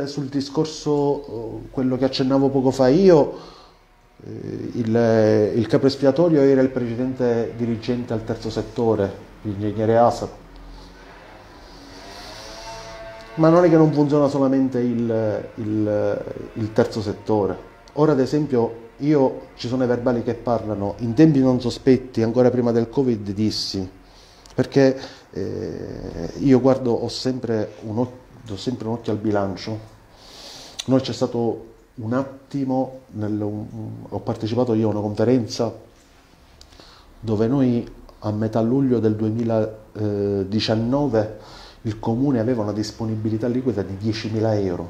quello che accennavo poco fa io, il capo espiatorio era il precedente dirigente al terzo settore, l'ingegnere ASAP. Ma non è che non funziona solamente il terzo settore. Ora, ad esempio, ci sono i verbali che parlano, in tempi non sospetti, ancora prima del Covid, dissi, perché io guardo, ho sempre un occhio al bilancio. Noi c'è stato un attimo, ho partecipato io a una conferenza dove noi a metà luglio del 2019 il comune aveva una disponibilità liquida di 10.000 euro.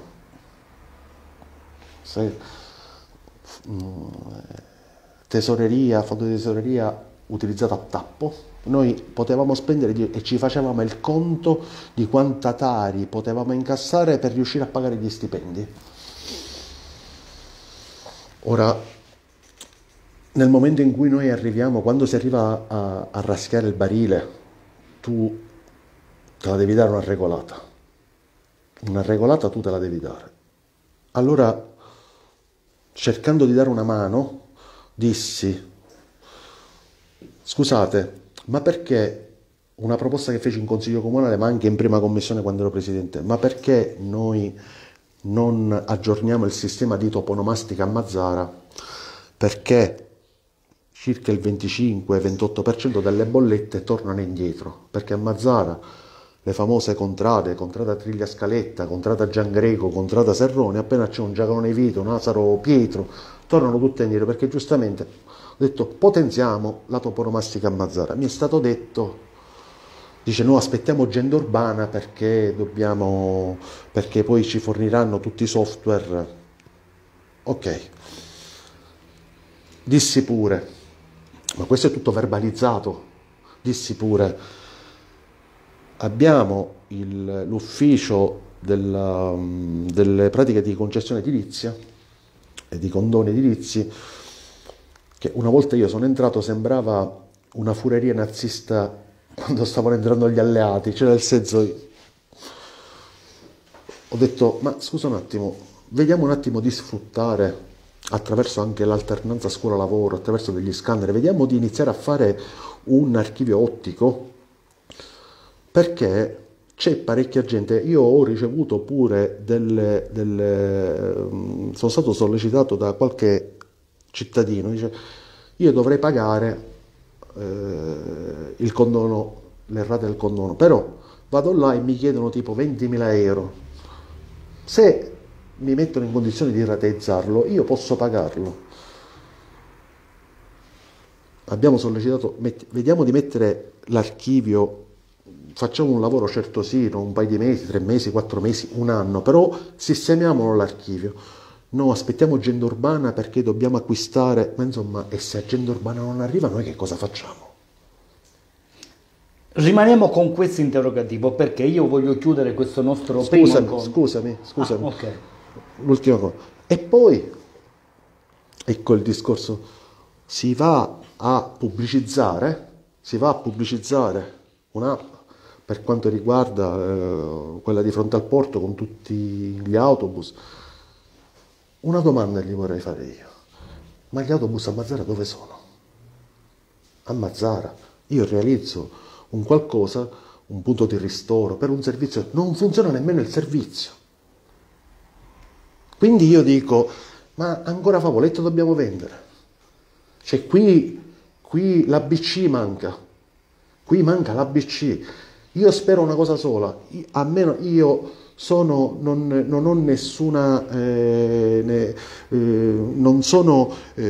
Tesoreria, fondo di tesoreria utilizzato a tappo, noi potevamo spendere e ci facevamo il conto di quanta Tari potevamo incassare per riuscire a pagare gli stipendi. Ora, nel momento in cui noi arriviamo, quando si arriva a raschiare il barile, tu te la devi dare una regolata. Una regolata tu te la devi dare. Allora, cercando di dare una mano, dissi, scusate, ma perché una proposta che feci in Consiglio Comunale, ma anche in prima commissione quando ero Presidente, ma perché noi non aggiorniamo il sistema di toponomastica a Mazara? Perché circa il 25-28% delle bollette tornano indietro, perché a Mazara le famose contrade, contrada Triglia Scaletta, contrada Giangreco, contrada Serrone, appena c'è un Giacolone Vito, un Asaro Pietro, tornano tutte indietro, perché giustamente ho detto potenziamo la toponomastica a Mazara. Mi è stato detto, dice no, aspettiamo gente urbana perché poi ci forniranno tutti i software. Ok, dissi pure, ma questo è tutto verbalizzato, dissi pure, abbiamo l'ufficio delle pratiche di concessione edilizia e di condoni edilizi, che una volta io sono entrato sembrava una fureria nazista quando stavano entrando gli alleati, cioè nel senso, ho detto ma scusa un attimo, vediamo un attimo di sfruttare attraverso anche l'alternanza scuola-lavoro, attraverso degli scanner, vediamo di iniziare a fare un archivio ottico, perché c'è parecchia gente. Io ho ricevuto pure sono stato sollecitato da qualche cittadino, dice io dovrei pagare il condono, le rate del condono, però vado là e mi chiedono tipo 20.000 euro. Se mi mettono in condizione di rateizzarlo, io posso pagarlo. Abbiamo sollecitato, vediamo di mettere l'archivio, facciamo un lavoro certosino, un paio di mesi, 3 mesi, 4 mesi, un anno, però sistemiamolo l'archivio. No, aspettiamo agenda urbana perché dobbiamo acquistare, ma insomma, e se agenda urbana non arriva, noi che cosa facciamo? Rimaniamo con questo interrogativo perché io voglio chiudere questo nostro primo incontro. Scusami. Ok. L'ultima cosa. E poi, ecco il discorso, si va a pubblicizzare un'app per quanto riguarda quella di fronte al porto con tutti gli autobus. Una domanda gli vorrei fare io. Ma gli autobus a Mazara dove sono? A Mazara io realizzo un qualcosa, un punto di ristoro per un servizio, non funziona nemmeno il servizio. Quindi io dico, ma ancora favoletto dobbiamo vendere? Cioè qui l'ABC manca, qui manca l'ABC. Io spero una cosa sola, almeno io non ho nessuna, non sono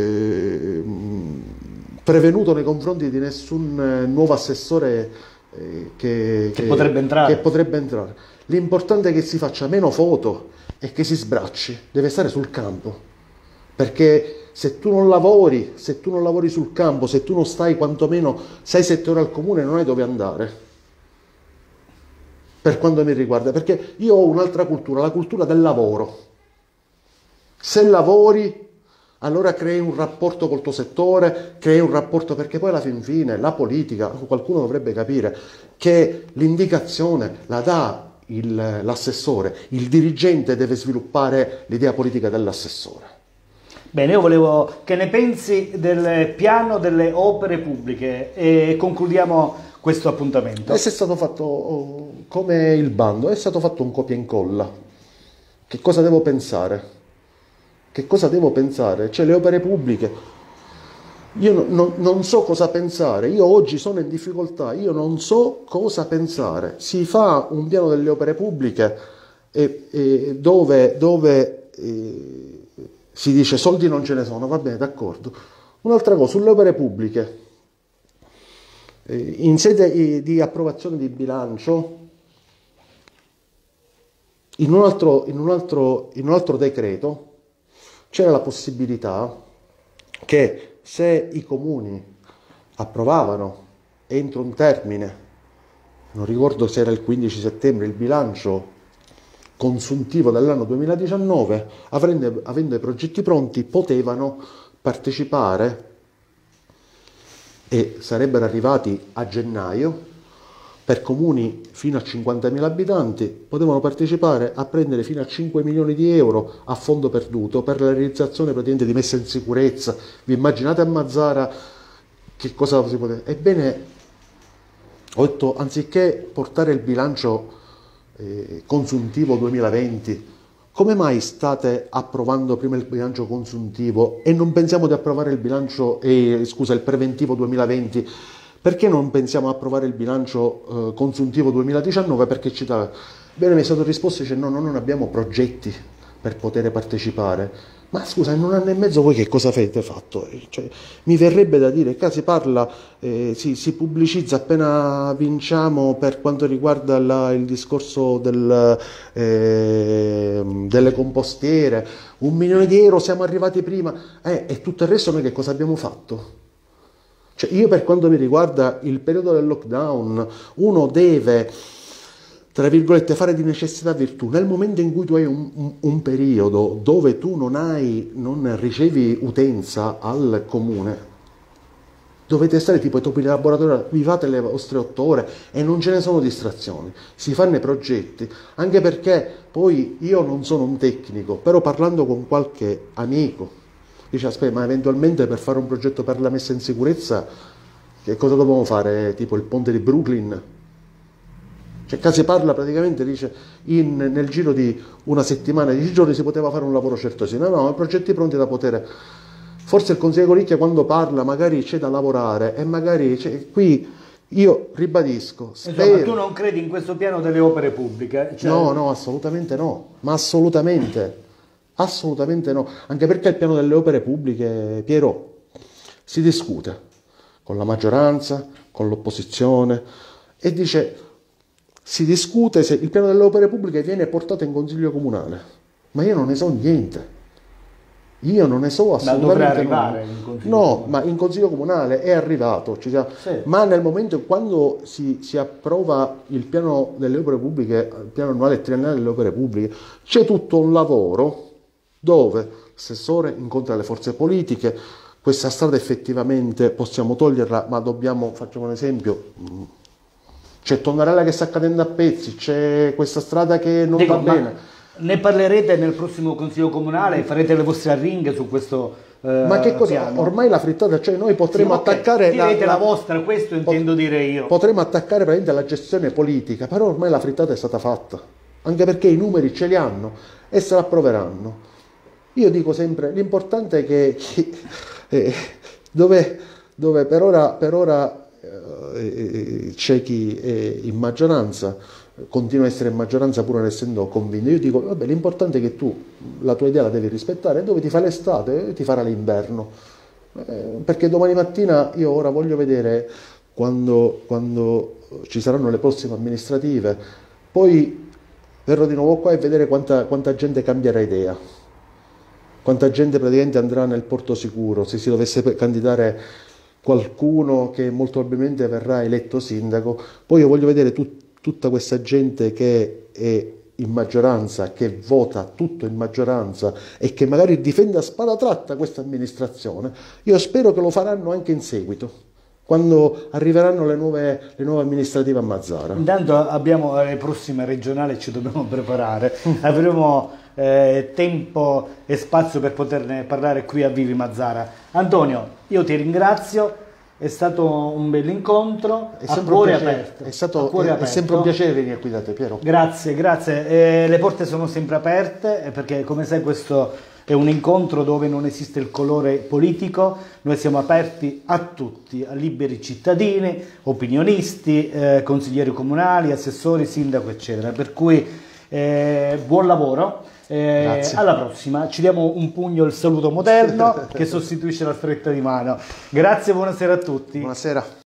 prevenuto nei confronti di nessun nuovo assessore che potrebbe entrare. L'importante è che si faccia meno foto e che si sbracci, deve stare sul campo, perché se tu non lavori sul campo, se tu non stai quantomeno 6-7 ore al comune, non hai dove andare. Per quanto mi riguarda, perché io ho un'altra cultura, la cultura del lavoro. Se lavori, allora crei un rapporto col tuo settore, crei un rapporto, perché poi alla fin fine la politica, qualcuno dovrebbe capire che l'indicazione la dà l'assessore, il dirigente deve sviluppare l'idea politica dell'assessore. Bene, io volevo che ne pensi del piano delle opere pubbliche e concludiamo questo appuntamento? E se è stato fatto come il bando, è stato fatto un copia e incolla. Che cosa devo pensare? Che cosa devo pensare? Cioè, le opere pubbliche, io non so cosa pensare, io oggi sono in difficoltà, io non so cosa pensare. Si fa un piano delle opere pubbliche dove si dice soldi non ce ne sono, va bene, d'accordo. Un'altra cosa, sulle opere pubbliche, in sede di approvazione di bilancio, in un altro decreto c'era la possibilità che se i comuni approvavano entro un termine, non ricordo se era il 15 settembre, il bilancio consuntivo dell'anno 2019, avendo i progetti pronti, potevano partecipare e sarebbero arrivati a gennaio. Per comuni fino a 50.000 abitanti potevano partecipare a prendere fino a 5 milioni di euro a fondo perduto per la realizzazione praticamente di messa in sicurezza. Vi immaginate a Mazara che cosa si poteva? Ebbene, ho detto, anziché portare il bilancio consuntivo 2020, come mai state approvando prima il bilancio consuntivo e non pensiamo di approvare il bilancio, il preventivo 2020? Perché non pensiamo a approvare il bilancio consuntivo 2019? Perché ci dà... Bene, mi è stato risposto, dice no, non abbiamo progetti per poter partecipare. Ma scusa, in un anno e mezzo voi che cosa avete fatto? Cioè, mi verrebbe da dire, qua si parla, si pubblicizza appena vinciamo per quanto riguarda il discorso delle compostiere, 1 milione di euro, siamo arrivati prima, e tutto il resto noi che cosa abbiamo fatto? Cioè, io per quanto mi riguarda il periodo del lockdown, uno deve, tra virgolette, fare di necessità virtù. Nel momento in cui tu hai un periodo dove tu non ricevi utenza al comune, dovete stare tipo i topi di laboratorio, vi fate le vostre 8 ore e non ce ne sono distrazioni, si fanno i progetti, anche perché poi io non sono un tecnico, però parlando con qualche amico, dice aspetta, ma eventualmente per fare un progetto per la messa in sicurezza che cosa dobbiamo fare? Tipo il ponte di Brooklyn? Cioè, qua si parla praticamente, dice, nel giro di una settimana, 10 giorni si poteva fare un lavoro certosino. No, progetti pronti da poter... Forse il consigliere Colicchia quando parla magari c'è da lavorare e magari qui io ribadisco, spero... Insomma, tu non credi in questo piano delle opere pubbliche? Cioè... No, assolutamente no, ma assolutamente no, anche perché il piano delle opere pubbliche, Piero, si discute con la maggioranza, con l'opposizione e dice, si discute se il piano delle opere pubbliche viene portato in consiglio comunale, ma io non ne so niente, io non ne so assolutamente. Ma dovrà arrivare in consiglio comunale. Ma in consiglio comunale è arrivato, sì. Ma nel momento quando si approva il piano delle opere pubbliche, il piano annuale e triennale delle opere pubbliche, c'è tutto un lavoro dove l'assessore incontra le forze politiche, questa strada effettivamente possiamo toglierla, ma dobbiamo, facciamo un esempio, c'è Tonnarella che sta cadendo a pezzi, c'è questa strada che non va bene. Ne parlerete nel prossimo Consiglio Comunale? Farete le vostre arringhe su questo ma che cosa? piano? Ormai la frittata, cioè noi potremmo attaccare... Direte la vostra, questo intendo dire io. Potremmo attaccare praticamente la gestione politica, però ormai la frittata è stata fatta, anche perché i numeri ce li hanno e se la approveranno. Io dico sempre, l'importante è che dove per ora c'è chi è in maggioranza, continua a essere in maggioranza pur non essendo convinto. Io dico, vabbè, l'importante è che tu la tua idea la devi rispettare, dove ti fa l'estate ti farà l'inverno, perché domani mattina io ora voglio vedere quando ci saranno le prossime amministrative, poi verrò di nuovo qua e vedere quanta gente cambierà idea. Quanta gente praticamente andrà nel porto sicuro, se si dovesse candidare qualcuno che molto probabilmente verrà eletto sindaco. Poi io voglio vedere tutta questa gente che è in maggioranza, che vota tutto in maggioranza e che magari difende a spada tratta questa amministrazione. Io spero che lo faranno anche in seguito, quando arriveranno le nuove amministrative a Mazara. Intanto abbiamo le prossime regionali, ci dobbiamo preparare, avremo tempo e spazio per poterne parlare qui a Vivi Mazara. Antonio, io ti ringrazio, È stato un bell'incontro, a cuore aperto. È sempre un piacere venire qui da te, Piero. Grazie, grazie. Le porte sono sempre aperte perché, come sai, questo è un incontro dove non esiste il colore politico. Noi siamo aperti a tutti, a liberi cittadini, opinionisti, consiglieri comunali, assessori, sindaco, eccetera. Per cui buon lavoro. Alla prossima, ci diamo un pugno, il saluto moderno che sostituisce la stretta di mano. Grazie, buonasera a tutti. Buonasera.